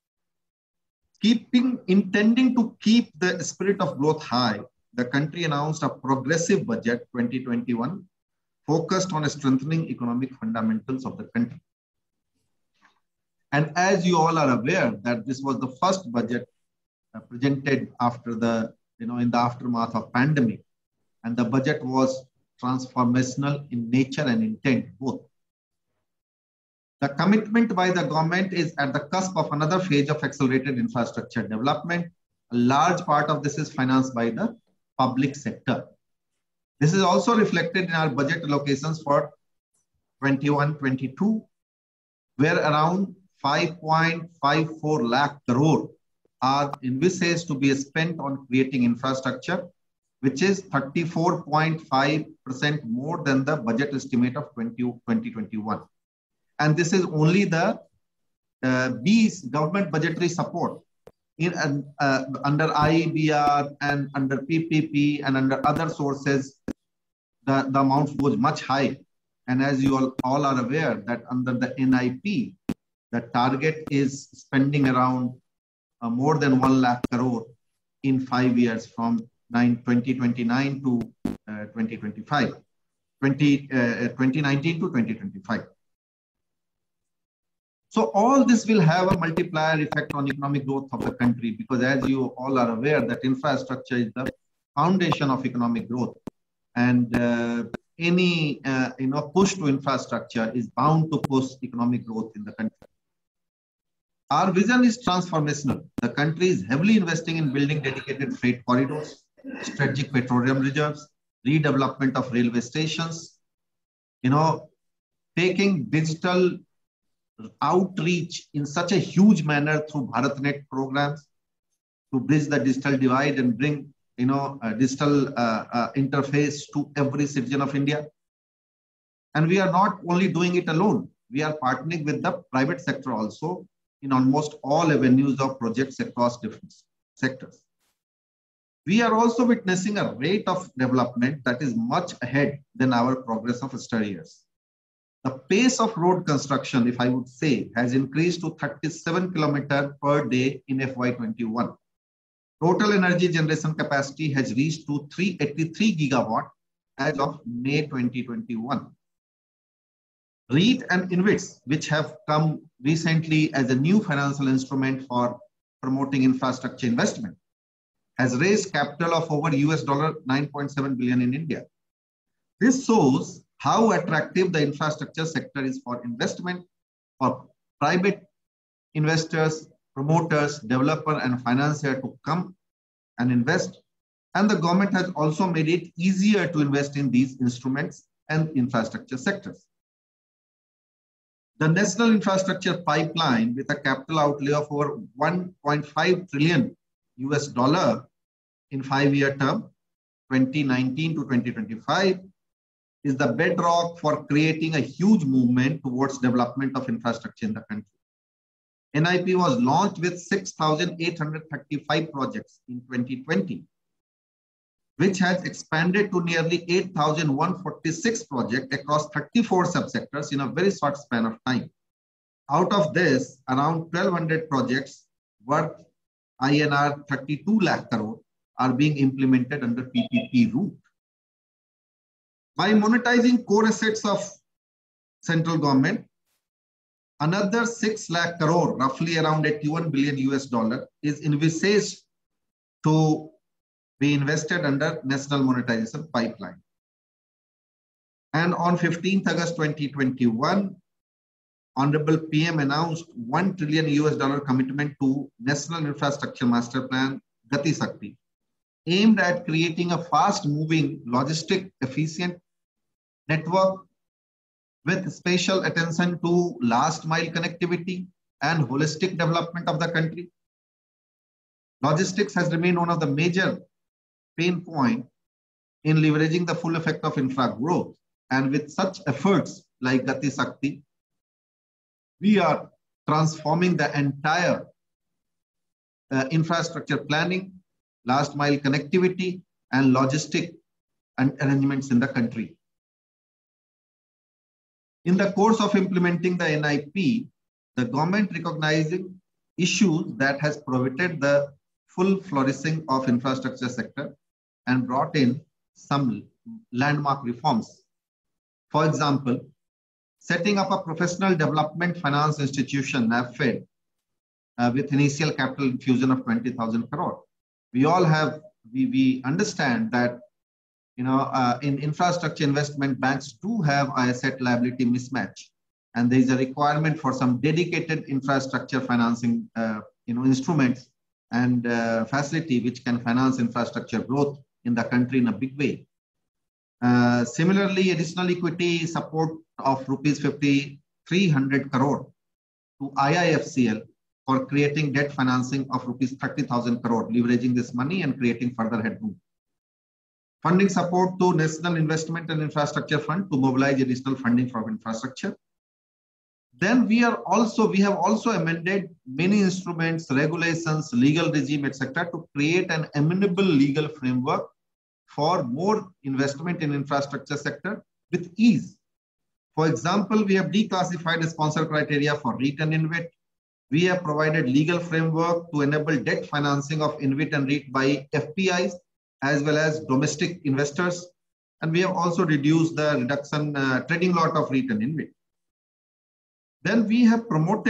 Intending to keep the spirit of growth high, the country announced a progressive budget 2021 focused on strengthening economic fundamentals of the country. And as you all are aware that this was the first budget presented after the, in the aftermath of pandemic, and the budget was transformational in nature and intent both. The commitment by the government is at the cusp of another phase of accelerated infrastructure development. A large part of this is financed by the public sector. This is also reflected in our budget allocations for 21-22, where around 5.54 lakh crore are envisaged to be spent on creating infrastructure, which is 34.5% more than the budget estimate of 2021. And this is only the government budgetary support under IBR and under PPP and under other sources. The amount goes much high. And as you all are aware that under the NIP, the target is spending around more than 1 lakh crore in 5 years from 2029 to 2025, 2019 to 2025. So all this will have a multiplier effect on economic growth of the country, because as you all are aware that infrastructure is the foundation of economic growth, and any push to infrastructure is bound to push economic growth in the country. Our vision is transformational. The country is heavily investing in building dedicated freight corridors, strategic petroleum reserves, redevelopment of railway stations, taking digital outreach in such a huge manner through BharatNet programs to bridge the digital divide and bring a digital interface to every citizen of India. And we are not only doing it alone, we are partnering with the private sector also in almost all avenues of projects across different sectors. We are also witnessing a rate of development that is much ahead than our progress of yesteryears years. The pace of road construction, if I would say, has increased to 37 kilometers per day in FY21. Total energy generation capacity has reached to 383 gigawatt as of May 2021. REIT and InvITs, which have come recently as a new financial instrument for promoting infrastructure investment, has raised capital of over US $9.7 billion in India. This shows how attractive the infrastructure sector is for investment, for private investors, promoters, developer, and financier to come and invest. And the government has also made it easier to invest in these instruments and infrastructure sectors. The National Infrastructure Pipeline, with a capital outlay of over $1.5 trillion US in 5-year term, 2019 to 2025, is the bedrock for creating a huge movement towards development of infrastructure in the country. NIP was launched with 6,835 projects in 2020, which has expanded to nearly 8,146 projects across 34 subsectors in a very short span of time. Out of this, around 1,200 projects worth INR 32 lakh crore are being implemented under PPP route. By monetizing core assets of central government, another 6 lakh crore, roughly around $81 billion US, is envisaged to be invested under National Monetization Pipeline. And on 15th August 2021, Honorable PM announced $1 trillion US commitment to National Infrastructure Master Plan Gati Shakti, aimed at creating a fast-moving, logistic, efficient network with special attention to last-mile connectivity and holistic development of the country. Logistics has remained one of the major pain points in leveraging the full effect of infra growth. And with such efforts like Gati Shakti, we are transforming the entire infrastructure planning, last-mile connectivity, and logistic and arrangements in the country. In the course of implementing the NIP, the government recognizing issues that has prohibited the full flourishing of infrastructure sector and brought in some landmark reforms. For example, setting up a professional development finance institution, NAFED, with initial capital infusion of 20,000 crore. We all have, we understand that, you know, in infrastructure investment, banks do have asset liability mismatch, and there is a requirement for some dedicated infrastructure financing, instruments and facility which can finance infrastructure growth in the country in a big way. Similarly, additional equity support of rupees 5,300 crore to IIFCL for creating debt financing of rupees 30,000 crore, leveraging this money and creating further headroom. Funding support to National Investment and Infrastructure Fund to mobilize additional funding for infrastructure. Then we have also amended many instruments, regulations, legal regime, etc., to create an amenable legal framework for more investment in infrastructure sector with ease. For example, we have declassified the sponsor criteria for REIT and InvIT. We have provided legal framework to enable debt financing of InvIT and REIT by FPIs as well as domestic investors. And we have also reduced the trading lot of REIT and InvIT. Then we have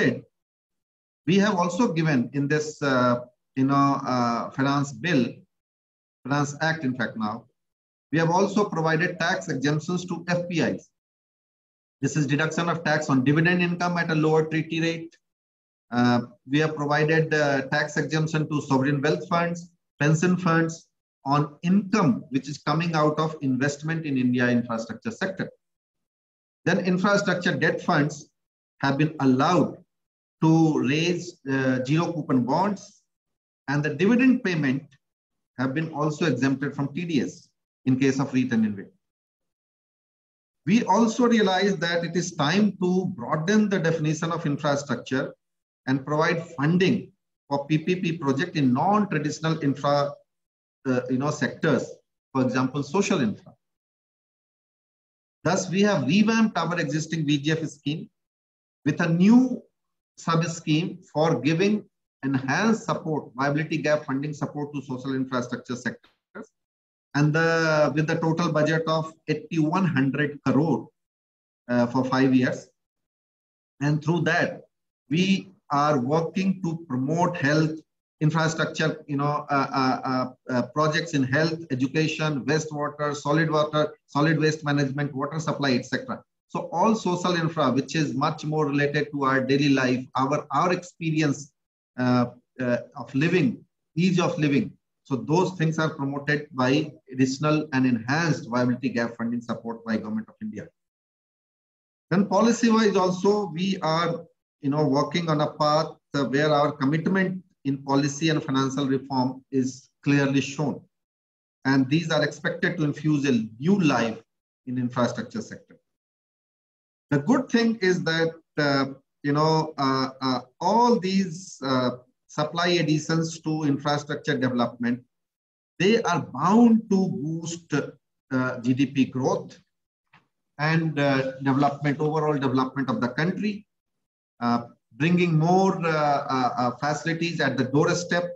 also given in this, finance act, in fact, now, we have also provided tax exemptions to FPIs. This is deduction of tax on dividend income at a lower treaty rate. We have provided tax exemption to sovereign wealth funds, pension funds on income which is coming out of investment in India infrastructure sector. Then infrastructure debt funds have been allowed to raise zero coupon bonds, and the dividend payment have been also exempted from TDS in case of REIT and InvIT. We also realized that it is time to broaden the definition of infrastructure and provide funding for PPP project in non-traditional infra sectors, for example, social infra. Thus, we have revamped our existing VGF scheme with a new sub-scheme for giving enhanced support, viability gap funding support to social infrastructure sectors, and with the total budget of 8,100 crore for 5 years. And through that, we are working to promote health infrastructure, projects in health, education, wastewater, solid waste management, water supply, etc. So all social infra, which is much more related to our daily life, our experience of living, ease of living. So those things are promoted by additional and enhanced viability gap funding support by Government of India. Then policy-wise also, we are working on a path where our commitment in policy and financial reform is clearly shown. And these are expected to infuse a new life in infrastructure sector. The good thing is that, all these supply additions to infrastructure development, they are bound to boost GDP growth and overall development of the country, bringing more facilities at the doorstep,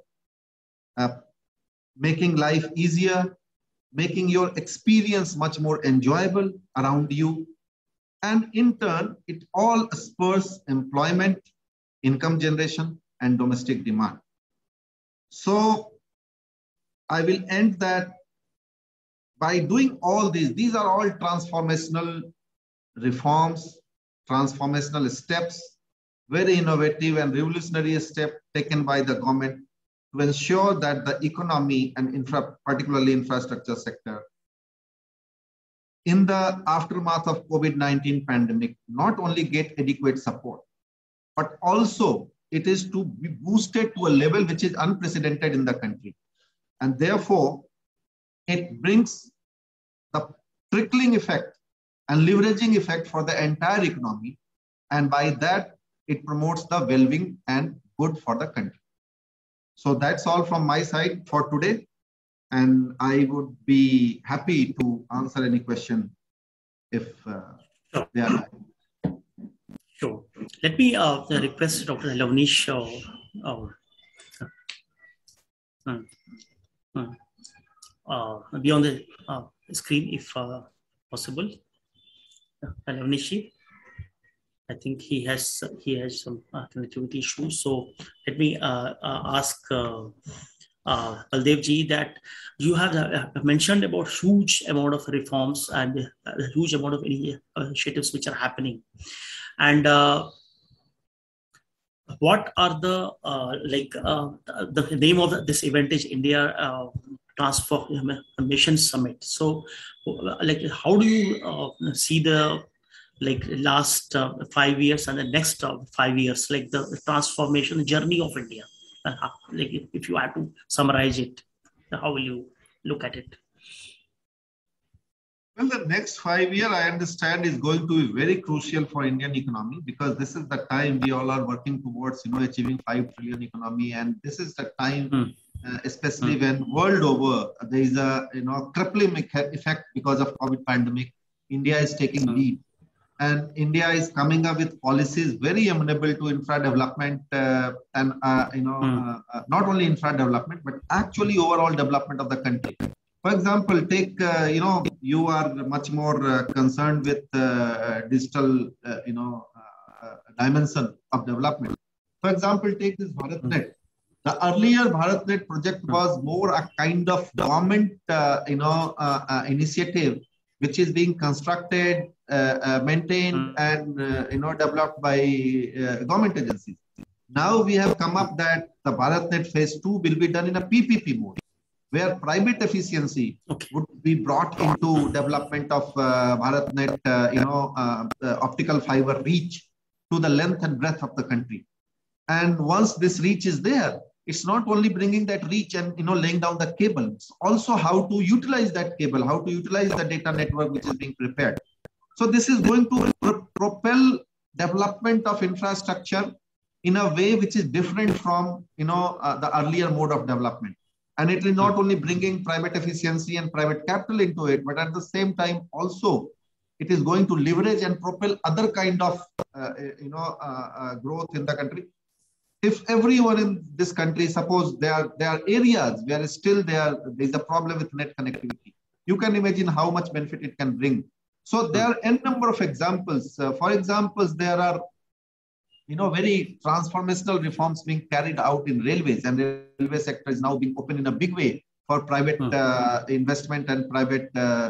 making life easier, making your experience much more enjoyable around you. And in turn, it all spurs employment, income generation, and domestic demand. So I will end that by doing all these are all transformational reforms, transformational steps, very innovative and revolutionary step taken by the government to ensure that the economy and particularly infrastructure sector in the aftermath of COVID-19 pandemic not only get adequate support, but also it is to be boosted to a level which is unprecedented in the country. And therefore, it brings the trickling effect and leveraging effect for the entire economy. And by that, it promotes the well-being and good for the country. So that's all from my side for today. And I would be happy to answer any question if they are. Sure. Let me request Dr. Lavnish be on the screen if possible. Lavnish, I think he has some connectivity issues. So let me ask Baldev ji that you have mentioned about huge amount of reforms and a huge amount of initiatives which are happening, and what are the the name of this event is India Transformation Summit. So how do you see the last 5 years and the next 5 years, the transformation journey of India? If you had to summarize it, how will you look at it? Well, the next 5 years, I understand, is going to be very crucial for Indian economy, because this is the time we all are working towards, achieving 5 trillion economy, and this is the time, especially when world over there is a crippling effect because of COVID pandemic. India is taking lead, and India is coming up with policies very amenable to infra development and not only infra development but actually overall development of the country. For example, take you are much more concerned with digital dimension of development. For example, take this BharatNet. The earlier BharatNet project was more a kind of government initiative which is being constructed, maintained, and developed by government agencies. Now we have come up that the BharatNet Phase 2 will be done in a PPP mode, where private efficiency would be brought into development of BharatNet, optical fiber reach to the length and breadth of the country. And once this reach is there, it's not only bringing that reach and laying down the cable, it's also how to utilize that cable, how to utilize the data network which is being prepared. So this is going to propel development of infrastructure in a way which is different from the earlier mode of development. And it is not only bringing private efficiency and private capital into it, but at the same time also it is going to leverage and propel other kind of growth in the country. If everyone in this country, suppose there are areas where still there is a problem with net connectivity, you can imagine how much benefit it can bring. So there are n number of examples. For example, there are very transformational reforms being carried out in railways, and the railway sector is now being opened in a big way for private investment and private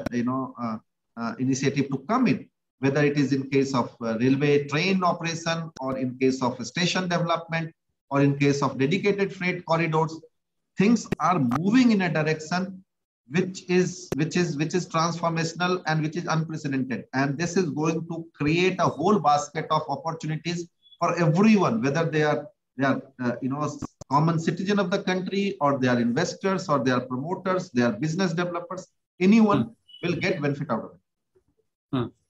initiative to come in, whether it is in case of railway train operation, or in case of station development, or in case of dedicated freight corridors. Things are moving in a direction which is transformational and which is unprecedented, and this is going to create a whole basket of opportunities for everyone, whether they are common citizen of the country, or they are investors, or they are promoters, they are business developers. Anyone will get benefit out of it.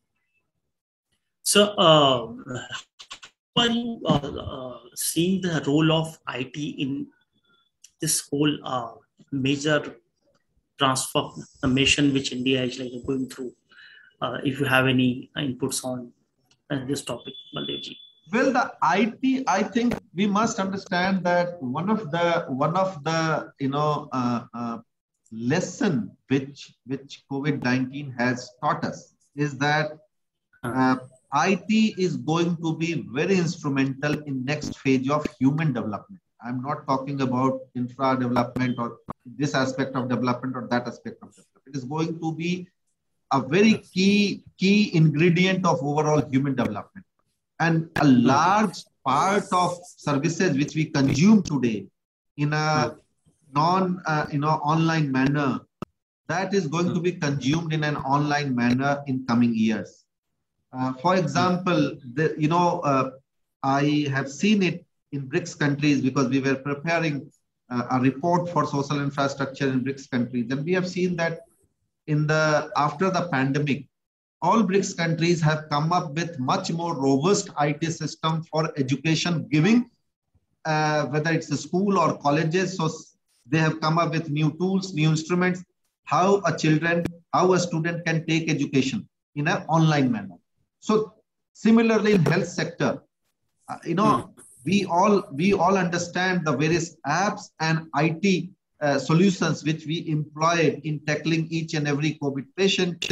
So, how are you seeing the role of IT in this whole major transformation which India is going through? If you have any inputs on this topic, Baldev ji. Well, the IT, I think we must understand that one of the lesson which COVID-19 has taught us is that IT is going to be very instrumental in next phase of human development. I'm not talking about infra development or this aspect of development or that aspect of development. It is going to be a very key ingredient of overall human development. And a large part of services which we consume today in a online manner, that is going to be consumed in an online manner in coming years. For example, I have seen it in BRICS countries, because we were preparing a report for social infrastructure in BRICS countries, and we have seen that after the pandemic, all BRICS countries have come up with much more robust IT system for education giving, whether it's a school or colleges. So they have come up with new tools, new instruments, how a student can take education in an online manner. So Similarly, in health sector, we all understand the various apps and IT solutions which we employed in tackling each and every COVID patient.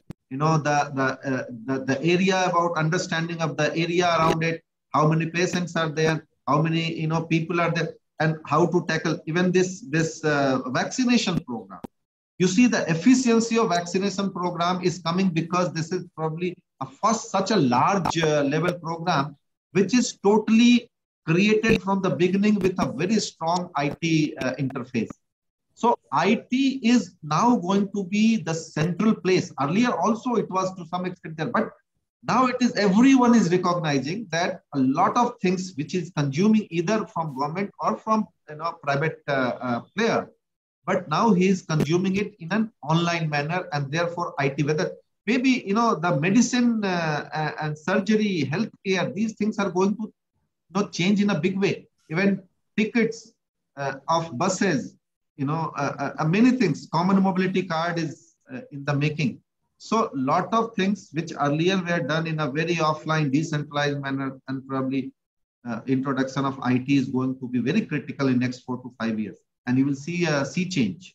The area about understanding of the area around it, how many patients are there, how many people are there, and how to tackle even this vaccination program. You see, the efficiency of vaccination program is coming because this is probably a first such a large level program, which is totally created from the beginning with a very strong IT interface. So IT is now going to be the central place. Earlier also it was to some extent there, but now it is, everyone is recognizing that a lot of things which is consuming either from government or from private player, but now he is consuming it in an online manner, and therefore IT, whether maybe the medicine and surgery, healthcare, these things are going to change in a big way. Even tickets of buses, many things. Common mobility card is in the making. So lot of things which earlier were done in a very offline, decentralized manner, and probably introduction of IT is going to be very critical in next 4 to 5 years. And you will see a sea change.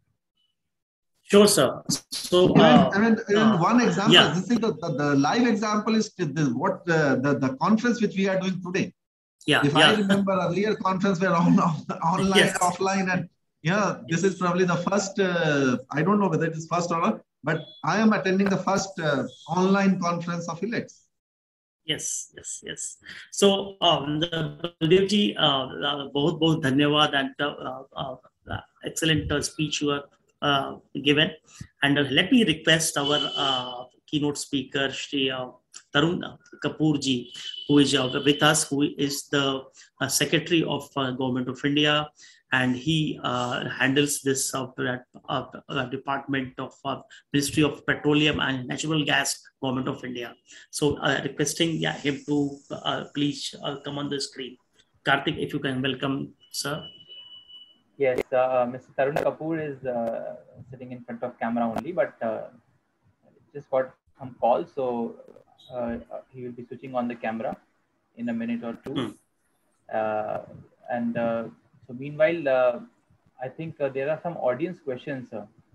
Sure, sir. So, one example, yeah. This is the live example is the conference which we are doing today. Yeah. If I remember, earlier conference were online, yes, offline, and this is probably the first. I don't know whether it is first or not, but I am attending the first online conference of ILETS. Yes. So, Baldev ji, बहुत धन्यवाद and excellent speech you have given. And let me request our keynote speaker, Shri Tarun Kapoor ji, who is with us, who is the Secretary of Government of India, and he handles this department of Ministry of Petroleum and Natural Gas, Government of India. So requesting him to please come on the screen. Karthik, if you can welcome, sir. Yes, Mr. Tarun Kapoor is sitting in front of camera only, but just got some call, so he will be switching on the camera in a minute or two. So meanwhile, I think there are some audience questions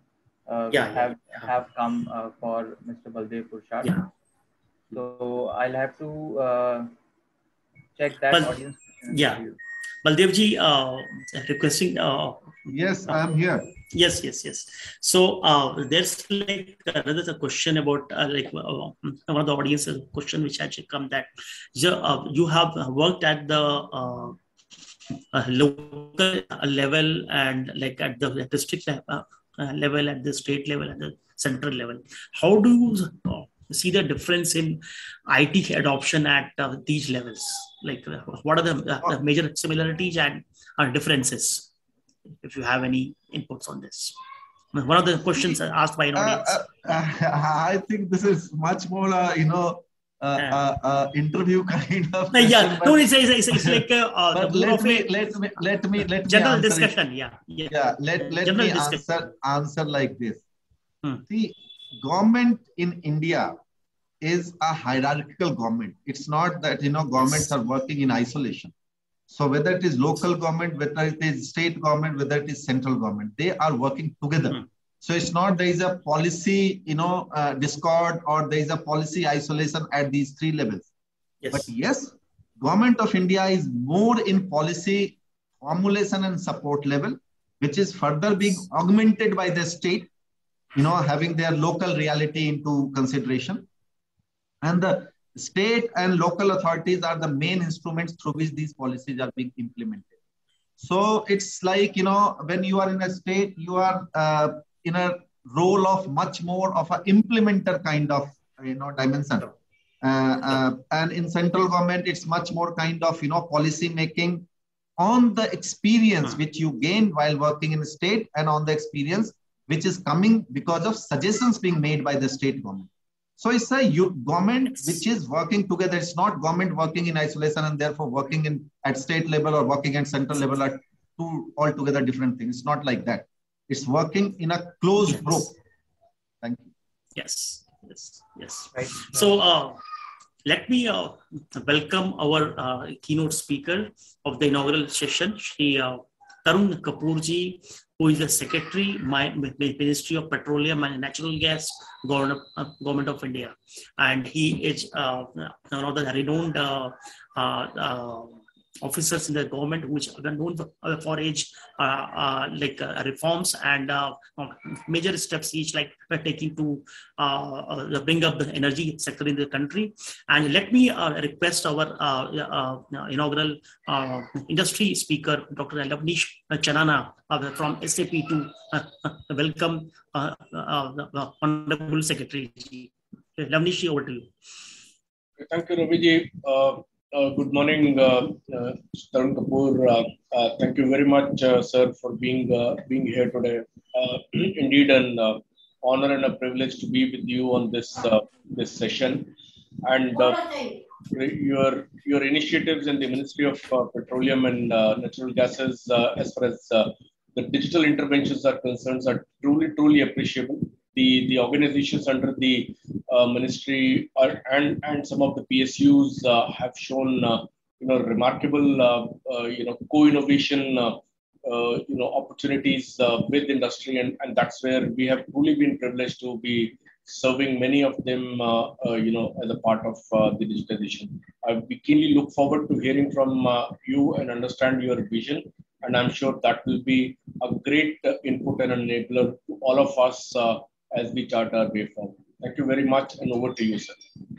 have come for Mr. Baldev Purshad. Yeah. So I'll have to check that audience questions. Yeah. Baldev ji, requesting. Yes, I am here. Yes. So there's like another question about one of the audience question which actually come that you have worked at the local level and like at the district level, at the state level, at the central level. How do you see the difference in IT adoption at these levels? Like what are the major similarities and differences? If you have any inputs on this. One of the questions asked by an audience. I think this is much more, interview kind of. Yeah, no, it's like let me general discussion. Let me answer like this. See, government in India is a hierarchical government. It's not that governments are working in isolation. So whether it is local government, whether it is state government, whether it is central government, they are working together. So it's not there is a policy, discord, or there is a policy isolation at these three levels. Yes. But yes, Government of India is more in policy formulation and support level, which is further being augmented by the state, having their local reality into consideration. And the state and local authorities are the main instruments through which these policies are being implemented. So it's like, when you are in a state, you are in a role of much more of an implementer kind of, dimension. And in central government, it's much more kind of, policy making on the experience which you gain while working in the state, and on the experience which is coming because of suggestions being made by the state government. So it's a government which is working together. It's not government working in isolation and therefore working at state level or working at central level are two altogether different things. It's not like that. It's working in a closed group. Thank you. Yes. Right. So let me welcome our keynote speaker of the inaugural session, Shri Tarun Kapoor ji, who is the Secretary, Ministry of Petroleum and Natural Gas, Government of India. And he is one of the renowned officers in the government, which are known for age reforms and major steps each like taking to bring up the energy sector in the country. And let me request our inaugural industry speaker, Dr. Lavnish Chanana from SAP to welcome the Honorable Secretary. Lavnish, over to you. Thank you, Ravi. Good morning, Tarun Kapoor. Thank you very much, sir, for being here today. Indeed, an honor and a privilege to be with you on this session. And your initiatives in the Ministry of Petroleum and Natural Gases, as far as the digital interventions are concerned, are truly appreciable. The organizations under the ministry and some of the PSUs have shown remarkable co-innovation opportunities with industry, and that's where we have truly been privileged to be serving many of them as a part of the digitization. We keenly look forward to hearing from you and understand your vision, and I'm sure that will be a great input and enabler to all of us as we chart our way forward. Thank you very much, and over to you, sir.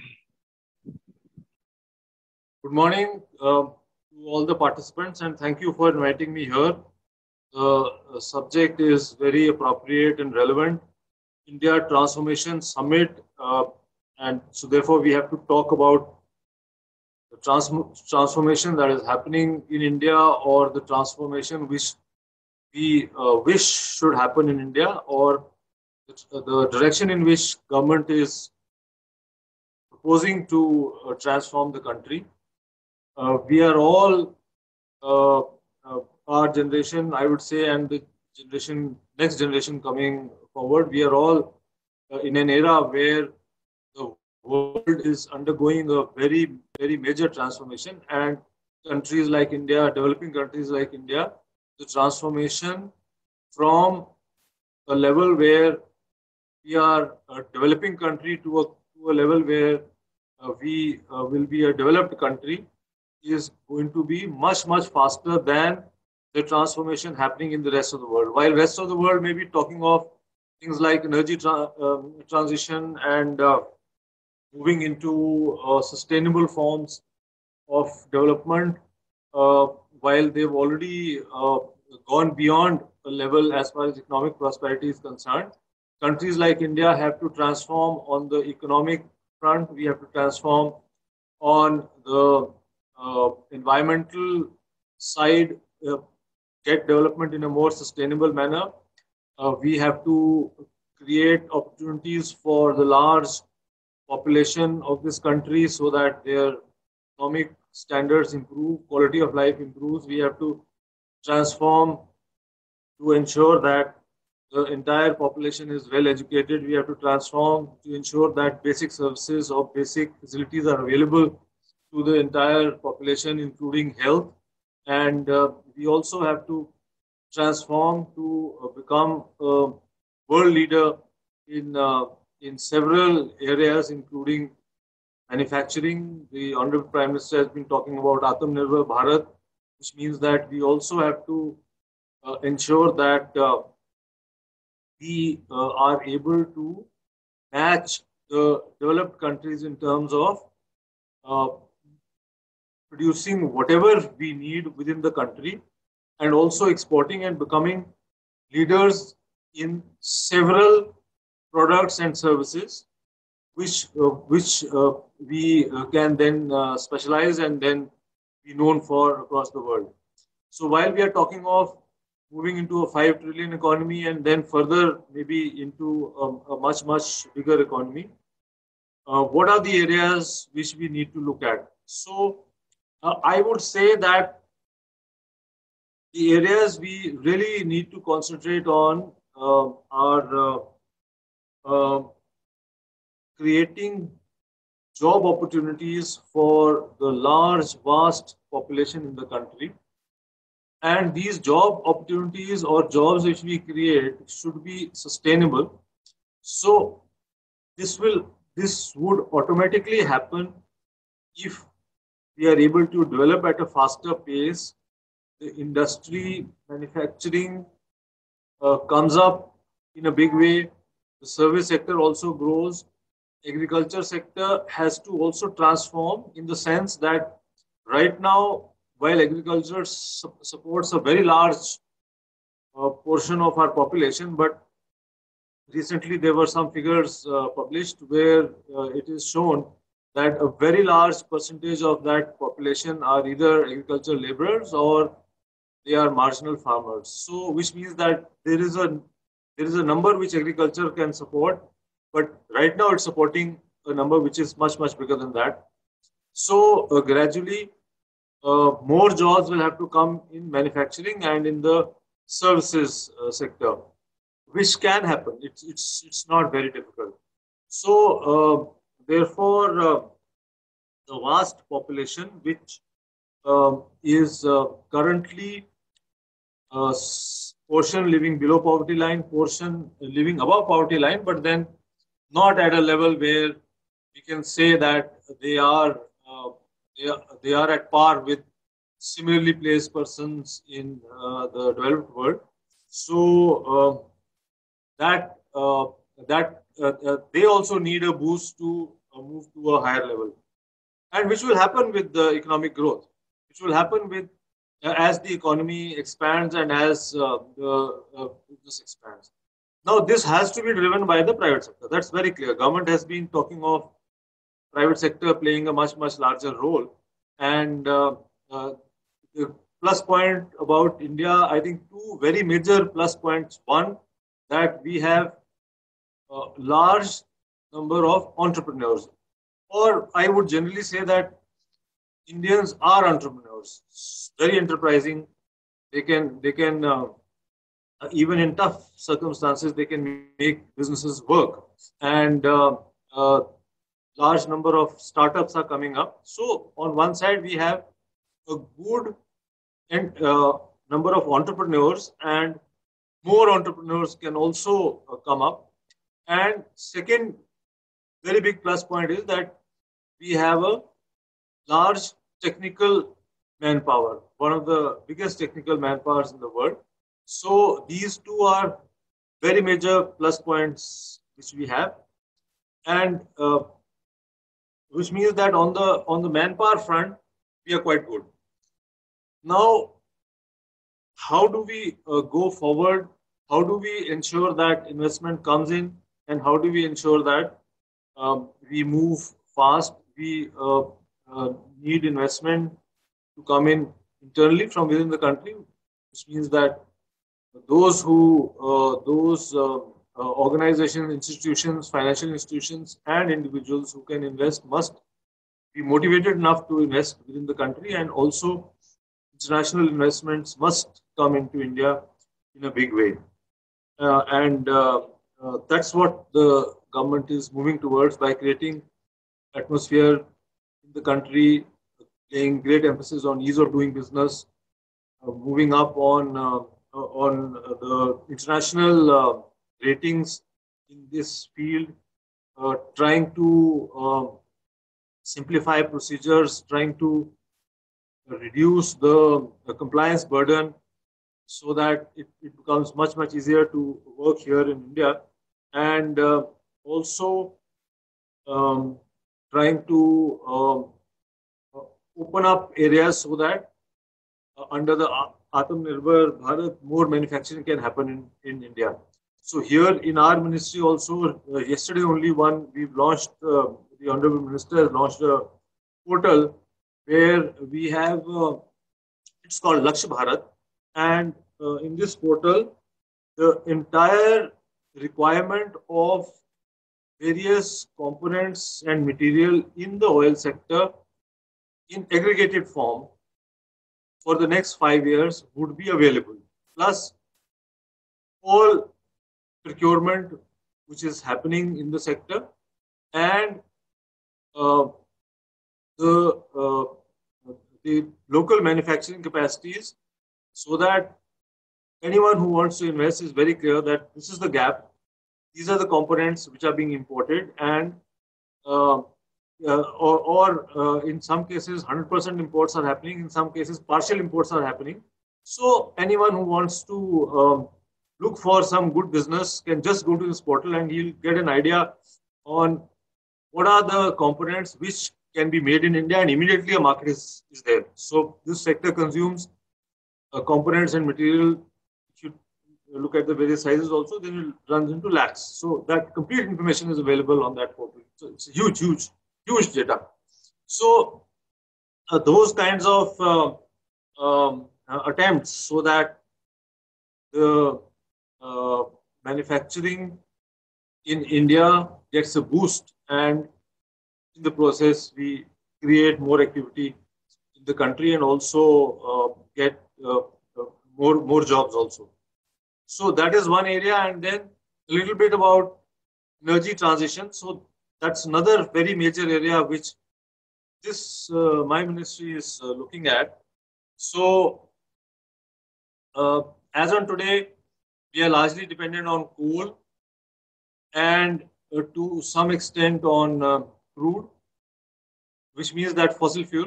Good morning to all the participants, and thank you for inviting me here. The subject is very appropriate and relevant. India Transformation Summit, and so therefore we have to talk about the transformation that is happening in India, or the transformation which we wish should happen in India, or the direction in which government is proposing to transform the country. We are all, our generation, I would say, and the next generation coming forward, we are all in an era where the world is undergoing a very, very major transformation, and countries like India, developing countries like India, the transformation from a level where we are a developing country to a level where we will be a developed country is going to be much, much faster than the transformation happening in the rest of the world. While rest of the world may be talking of things like energy transition and moving into sustainable forms of development, while they've already gone beyond a level as far as economic prosperity is concerned, countries like India have to transform on the economic front. We have to transform on the environmental side, get development in a more sustainable manner. We have to create opportunities for the large population of this country so that their economic standards improve, quality of life improves. We have to transform to ensure that the entire population is well educated. We have to transform to ensure that basic services or basic facilities are available to the entire population, including health. And we also have to transform to become a world leader in several areas, including manufacturing. The Honorable Prime Minister has been talking about Atmanirbhar Bharat, which means that we also have to ensure that we are able to match the developed countries in terms of producing whatever we need within the country, and also exporting and becoming leaders in several products and services, which we can then specialize and then be known for across the world. So while we are talking of moving into a 5 trillion economy and then further maybe into a much, much bigger economy, what are the areas which we need to look at? So I would say that the areas we really need to concentrate on are creating job opportunities for the large, vast population in the country. And these job opportunities or jobs which we create should be sustainable. So this would automatically happen if we are able to develop at a faster pace. The industry, manufacturing comes up in a big way. The service sector also grows. Agriculture sector has to also transform in the sense that right now, while agriculture supports a very large portion of our population, but recently there were some figures published where it is shown that a very large percentage of that population are either agricultural laborers or they are marginal farmers. So, which means that there is a number which agriculture can support, but right now it's supporting a number which is much bigger than that. So gradually, more jobs will have to come in manufacturing and in the services sector, which can happen. It's not very difficult. So therefore, the vast population which is currently portion living below poverty line, portion living above poverty line, but then not at a level where we can say that they are at par with similarly placed persons in the developed world. So they also need a boost to move to a higher level, and which will happen with the economic growth, which will happen with as the economy expands and as the business expands. Now, this has to be driven by the private sector. That's very clear. Government has been talking of private sector playing a much larger role. And the plus point about India, I think two very major plus points. One, that we have a large number of entrepreneurs, or I would generally say that Indians are entrepreneurs, very enterprising. They can even in tough circumstances, they can make businesses work. And large number of startups are coming up. So on one side, we have a good number of entrepreneurs, and more entrepreneurs can also come up. And second, very big plus point is that we have a large technical manpower, one of the biggest technical manpowers in the world. So these two are very major plus points which we have, and which means that on the manpower front we are quite good. Now, how do we go forward? How do we ensure that investment comes in, and how do we ensure that we move fast? We need investment to come in internally from within the country, which means that those organizations, institutions, financial institutions, and individuals who can invest must be motivated enough to invest within the country, and also international investments must come into India in a big way. And that's what the government is moving towards by creating atmosphere in the country, laying great emphasis on ease of doing business, moving up on the international ratings in this field, trying to simplify procedures, trying to reduce the compliance burden so that it becomes much easier to work here in India, and also trying to open up areas so that under the Atmanirbhar Bharat, more manufacturing can happen in India. So here in our ministry also, yesterday only we've launched, the Honorable Minister has launched a portal where we have, it's called Lakshya Bharat, and in this portal, the entire requirement of various components and material in the oil sector in aggregated form for the next 5 years would be available, plus all procurement which is happening in the sector, and the local manufacturing capacities, so that anyone who wants to invest is very clear that this is the gap. These are the components which are being imported, and in some cases 100% imports are happening. In some cases, partial imports are happening. So anyone who wants to look for some good business can just go to this portal, and he'll get an idea on what are the components which can be made in India, and immediately a market is there. So this sector consumes components and material. If you look at the various sizes also, then it runs into lakhs. So that complete information is available on that portal. So it's huge data. So those kinds of attempts, so that the manufacturing in India gets a boost, and in the process we create more activity in the country, and also get more jobs also. So that is one area. And then a little bit about energy transition. So that's another very major area which this my ministry is looking at. So as on today, we are largely dependent on coal, and to some extent on crude, which means that fossil fuel.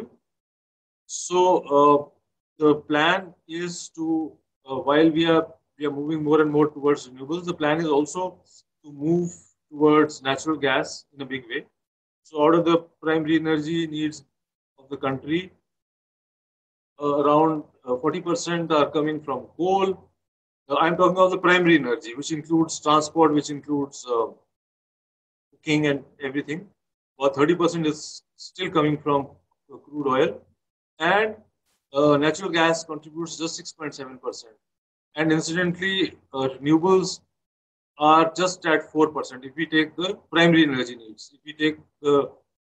So the plan is to, while we are moving more and more towards renewables, the plan is also to move towards natural gas in a big way. So out of the primary energy needs of the country, around 40% are coming from coal. I'm talking about the primary energy, which includes transport, which includes cooking and everything. About 30% is still coming from crude oil, and natural gas contributes just 6.7%. And incidentally, renewables are just at 4% if we take the primary energy needs. If we take the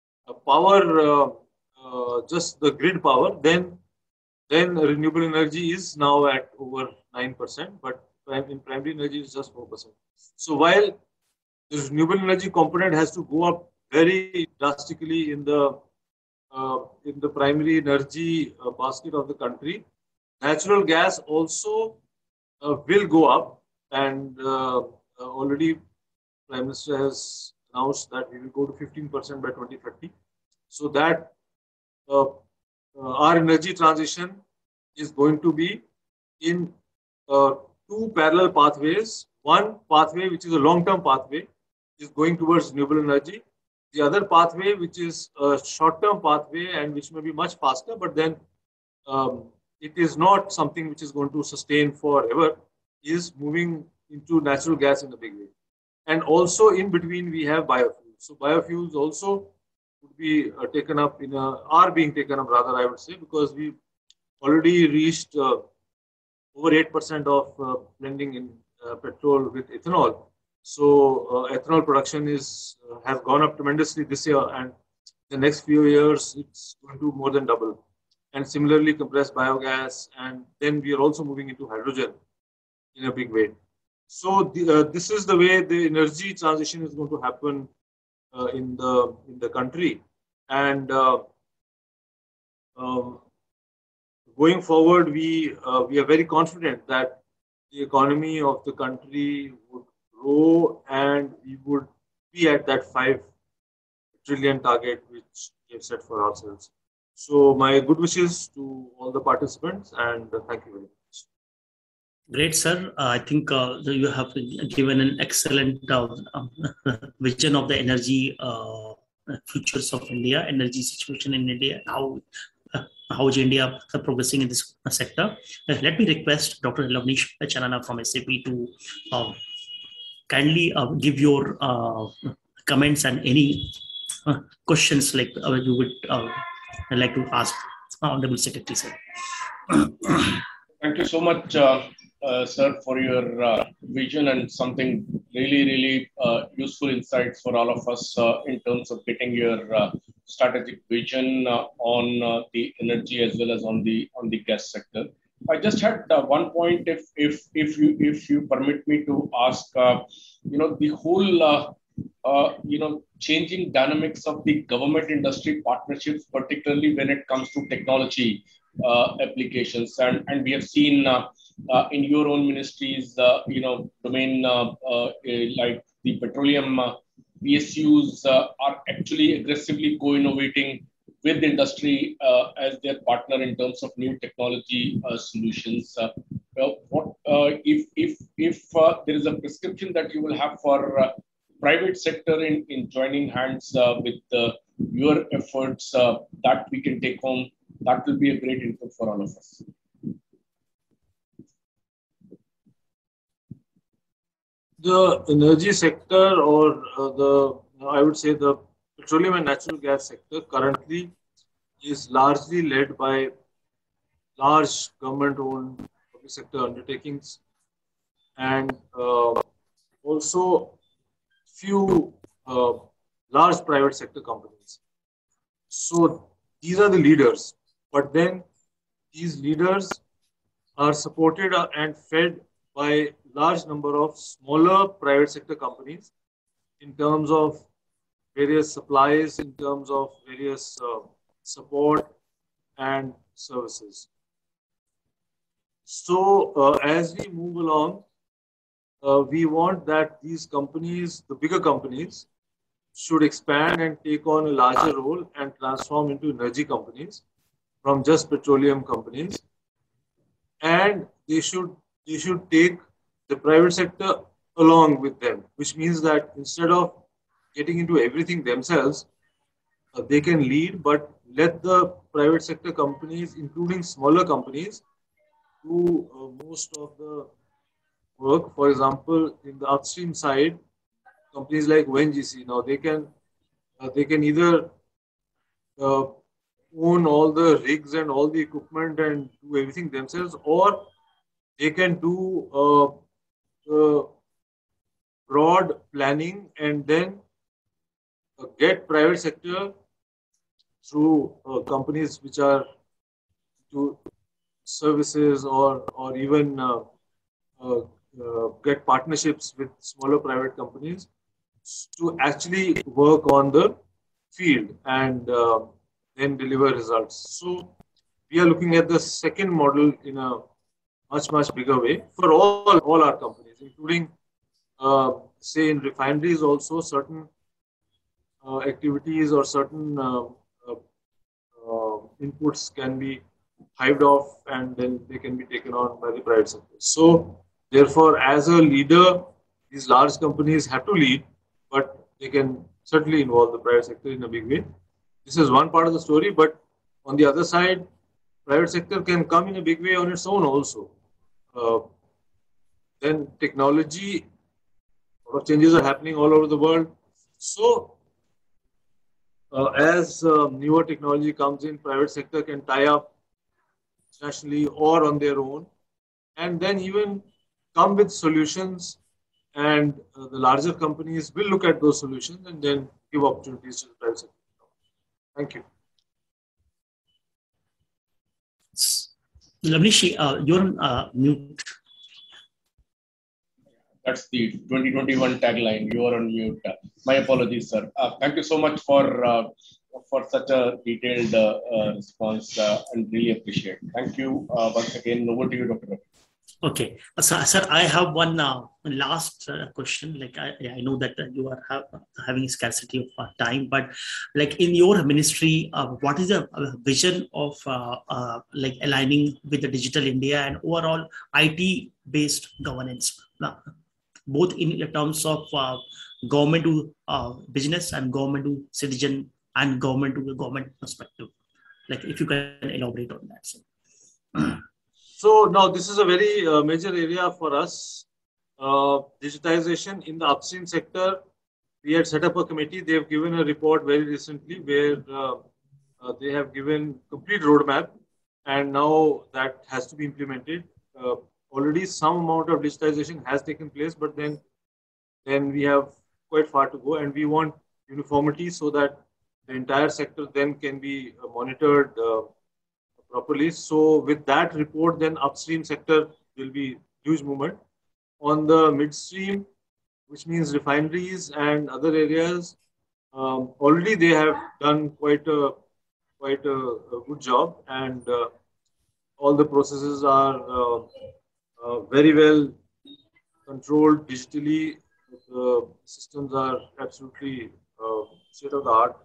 power, just the grid power, then renewable energy is now at over 9%, but in primary energy is just 4%. So while the renewable energy component has to go up very drastically in the primary energy basket of the country, natural gas also will go up, and already Prime Minister has announced that we will go to 15% by 2030. So that our energy transition is going to be in two parallel pathways. One pathway, which is a long-term pathway, is going towards renewable energy. The other pathway, which is a short-term pathway and which may be much faster, but then it is not something which is going to sustain forever, is moving into natural gas in a big way. And also in between we have biofuels. So biofuels also would be taken up are being taken up rather, I would say, because we already reached over 8% of blending in petrol with ethanol. So ethanol production has gone up tremendously this year, and the next few years it's going to more than double. And similarly, compressed biogas, and then we are also moving into hydrogen in a big way. So this is the way the energy transition is going to happen in the country. And going forward, we are very confident that the economy of the country would grow, and we would be at that 5 trillion target which we have set for ourselves. So my good wishes to all the participants, and thank you very much. Great, sir. I think you have given an excellent vision of the energy futures of India, energy situation in India, how is India progressing in this sector. Let me request Dr. Lavneesh Chanana from SAP to kindly give your comments and any questions like you would like to ask Honorable Secretary, sir. Thank you so much, sir, for your vision and something really useful insights for all of us in terms of getting your strategic vision on the energy as well as on the gas sector. I just had one point, if you permit me to ask, the whole changing dynamics of the government-industry partnerships, particularly when it comes to technology applications. And we have seen in your own ministries, domain like the petroleum PSUs are actually aggressively co-innovating with industry as their partner in terms of new technology solutions. If there is a prescription that you will have for private sector in joining hands with your efforts that we can take home, that will be a great input for all of us. The energy sector, or I would say the petroleum and natural gas sector, currently is largely led by large government-owned public sector undertakings, and also few large private sector companies. So these are the leaders, but then these leaders are supported and fed by large number of smaller private sector companies in terms of various supplies, in terms of various support and services. So as we move along, we want that these companies, the bigger companies, should expand and take on a larger role and transform into energy companies from just petroleum companies. And they should take the private sector along with them, which means that instead of getting into everything themselves, they can lead, but let the private sector companies, including smaller companies, do most of the work. For example, in the upstream side, companies like ONGC, now they can either own all the rigs and all the equipment and do everything themselves, or they can do broad planning and then get private sector through companies which are to services, or even get partnerships with smaller private companies to actually work on the field and then deliver results. So we are looking at the second model in a much bigger way for all our companies, including say in refineries also, certain activities or certain inputs can be hived off and then they can be taken on by the private sector. So therefore, as a leader, these large companies have to lead, but they can certainly involve the private sector in a big way. This is one part of the story, but on the other side, private sector can come in a big way on its own also. Then technology, a lot of changes are happening all over the world. So as newer technology comes in, private sector can tie up internationally or on their own, and then even come with solutions, and the larger companies will look at those solutions and then give opportunities to the private sector. Thank you. Lavnish, you're on mute. That's the 2021 tagline. You are on mute. My apologies, sir. Thank you so much for such a detailed response and really appreciate it. Thank you once again. Over to you, Dr. Ravi. Okay, so, sir, I have one last question. Like I know that you are having scarcity of time, but like in your ministry, what is the vision of like aligning with the digital India and overall IT-based governance, both in terms of government to business and government to citizen and government to the government perspective? Like if you can elaborate on that, sir. So now this is a very major area for us. Digitization in the upstream sector. We had set up a committee. They have given a report very recently where they have given complete roadmap, and now that has to be implemented. Already some amount of digitization has taken place, but then we have quite far to go, and we want uniformity so that the entire sector then can be monitored properly. So with that report, then upstream sector will be huge movement. On the midstream, which means refineries and other areas. Already they have done quite a good job, and all the processes are very well controlled digitally. The systems are absolutely state of the art,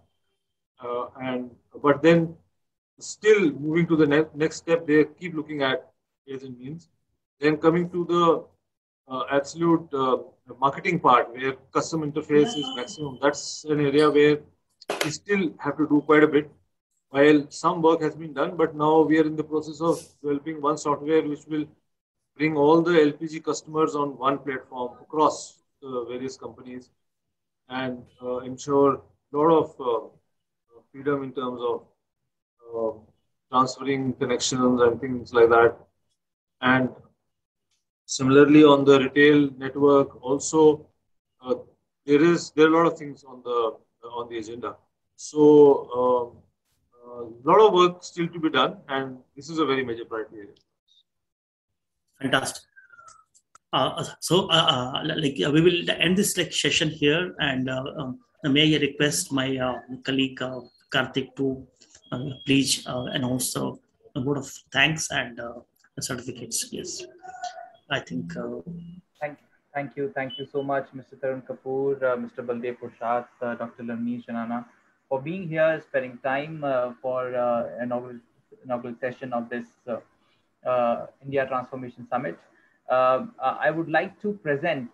but then still moving to the next step, they keep looking at ways and means. Then coming to the absolute marketing part, where custom interface is maximum. That's an area where we still have to do quite a bit. While some work has been done, but now we are in the process of developing one software which will bring all the LPG customers on one platform across the various companies, and ensure a lot of freedom in terms of transferring connections and things like that. And similarly, on the retail network, also there are a lot of things on the agenda. So a lot of work still to be done, and this is a very major priority area. Fantastic. We will end this session here, and may I request my colleague Karthik to please announce a word of thanks and certificates. Yes, I think. Thank you so much, Mr. Tarun Kapoor, Mr. Baldev Prashad, Dr. Lavneesh Chanana, for being here, spending time for inaugural session of this India Transformation Summit. I would like to present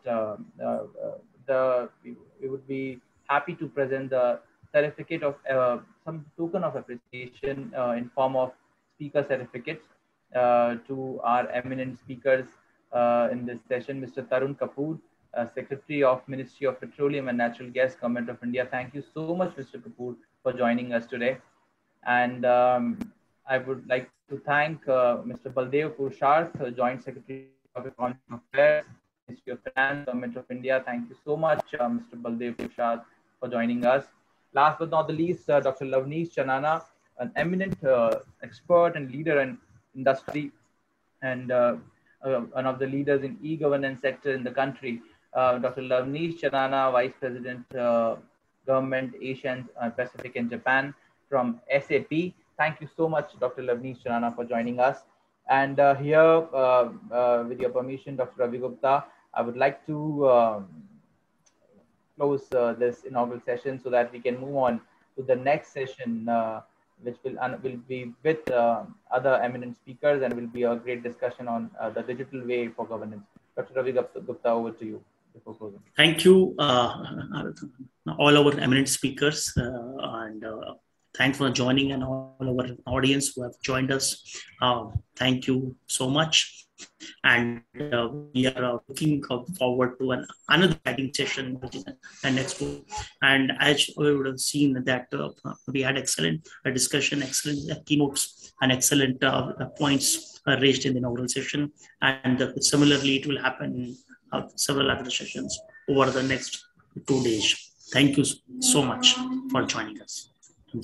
we would be happy to present the certificate of some token of appreciation in form of speaker certificates to our eminent speakers in this session, Mr. Tarun Kapoor, Secretary of Ministry of Petroleum and Natural Gas, Government of India. Thank you so much, Mr. Kapoor, for joining us today. And I would like to thank Mr. Baldev Prashad, Joint Secretary of Economic Affairs, Ministry of Finance, Government of India. Thank you so much, Mr. Baldev Prashad, for joining us. Last but not the least, Dr. Lavneesh Chanana, an eminent expert and leader in industry, and one of the leaders in e-governance sector in the country. Dr. Lavneesh Chanana, Vice President, Government, Asia and Pacific and Japan from SAP. Thank you so much, Dr. Lavneesh Chanana, for joining us. And here, with your permission, Dr. Ravi Gupta, I would like to close this inaugural session so that we can move on to the next session, which will be with other eminent speakers, and will be a great discussion on the digital way for governance. Dr. Ravi Gupta, over to you before closing. Thank you, all our eminent speakers, and thanks for joining, and all our audience who have joined us. Thank you so much. And we are looking forward to another exciting session, which is the next one. And as we would have seen that we had excellent discussion, excellent keynotes, and excellent points raised in the inaugural session. And similarly, it will happen in several other sessions over the next 2 days. Thank you so much for joining us.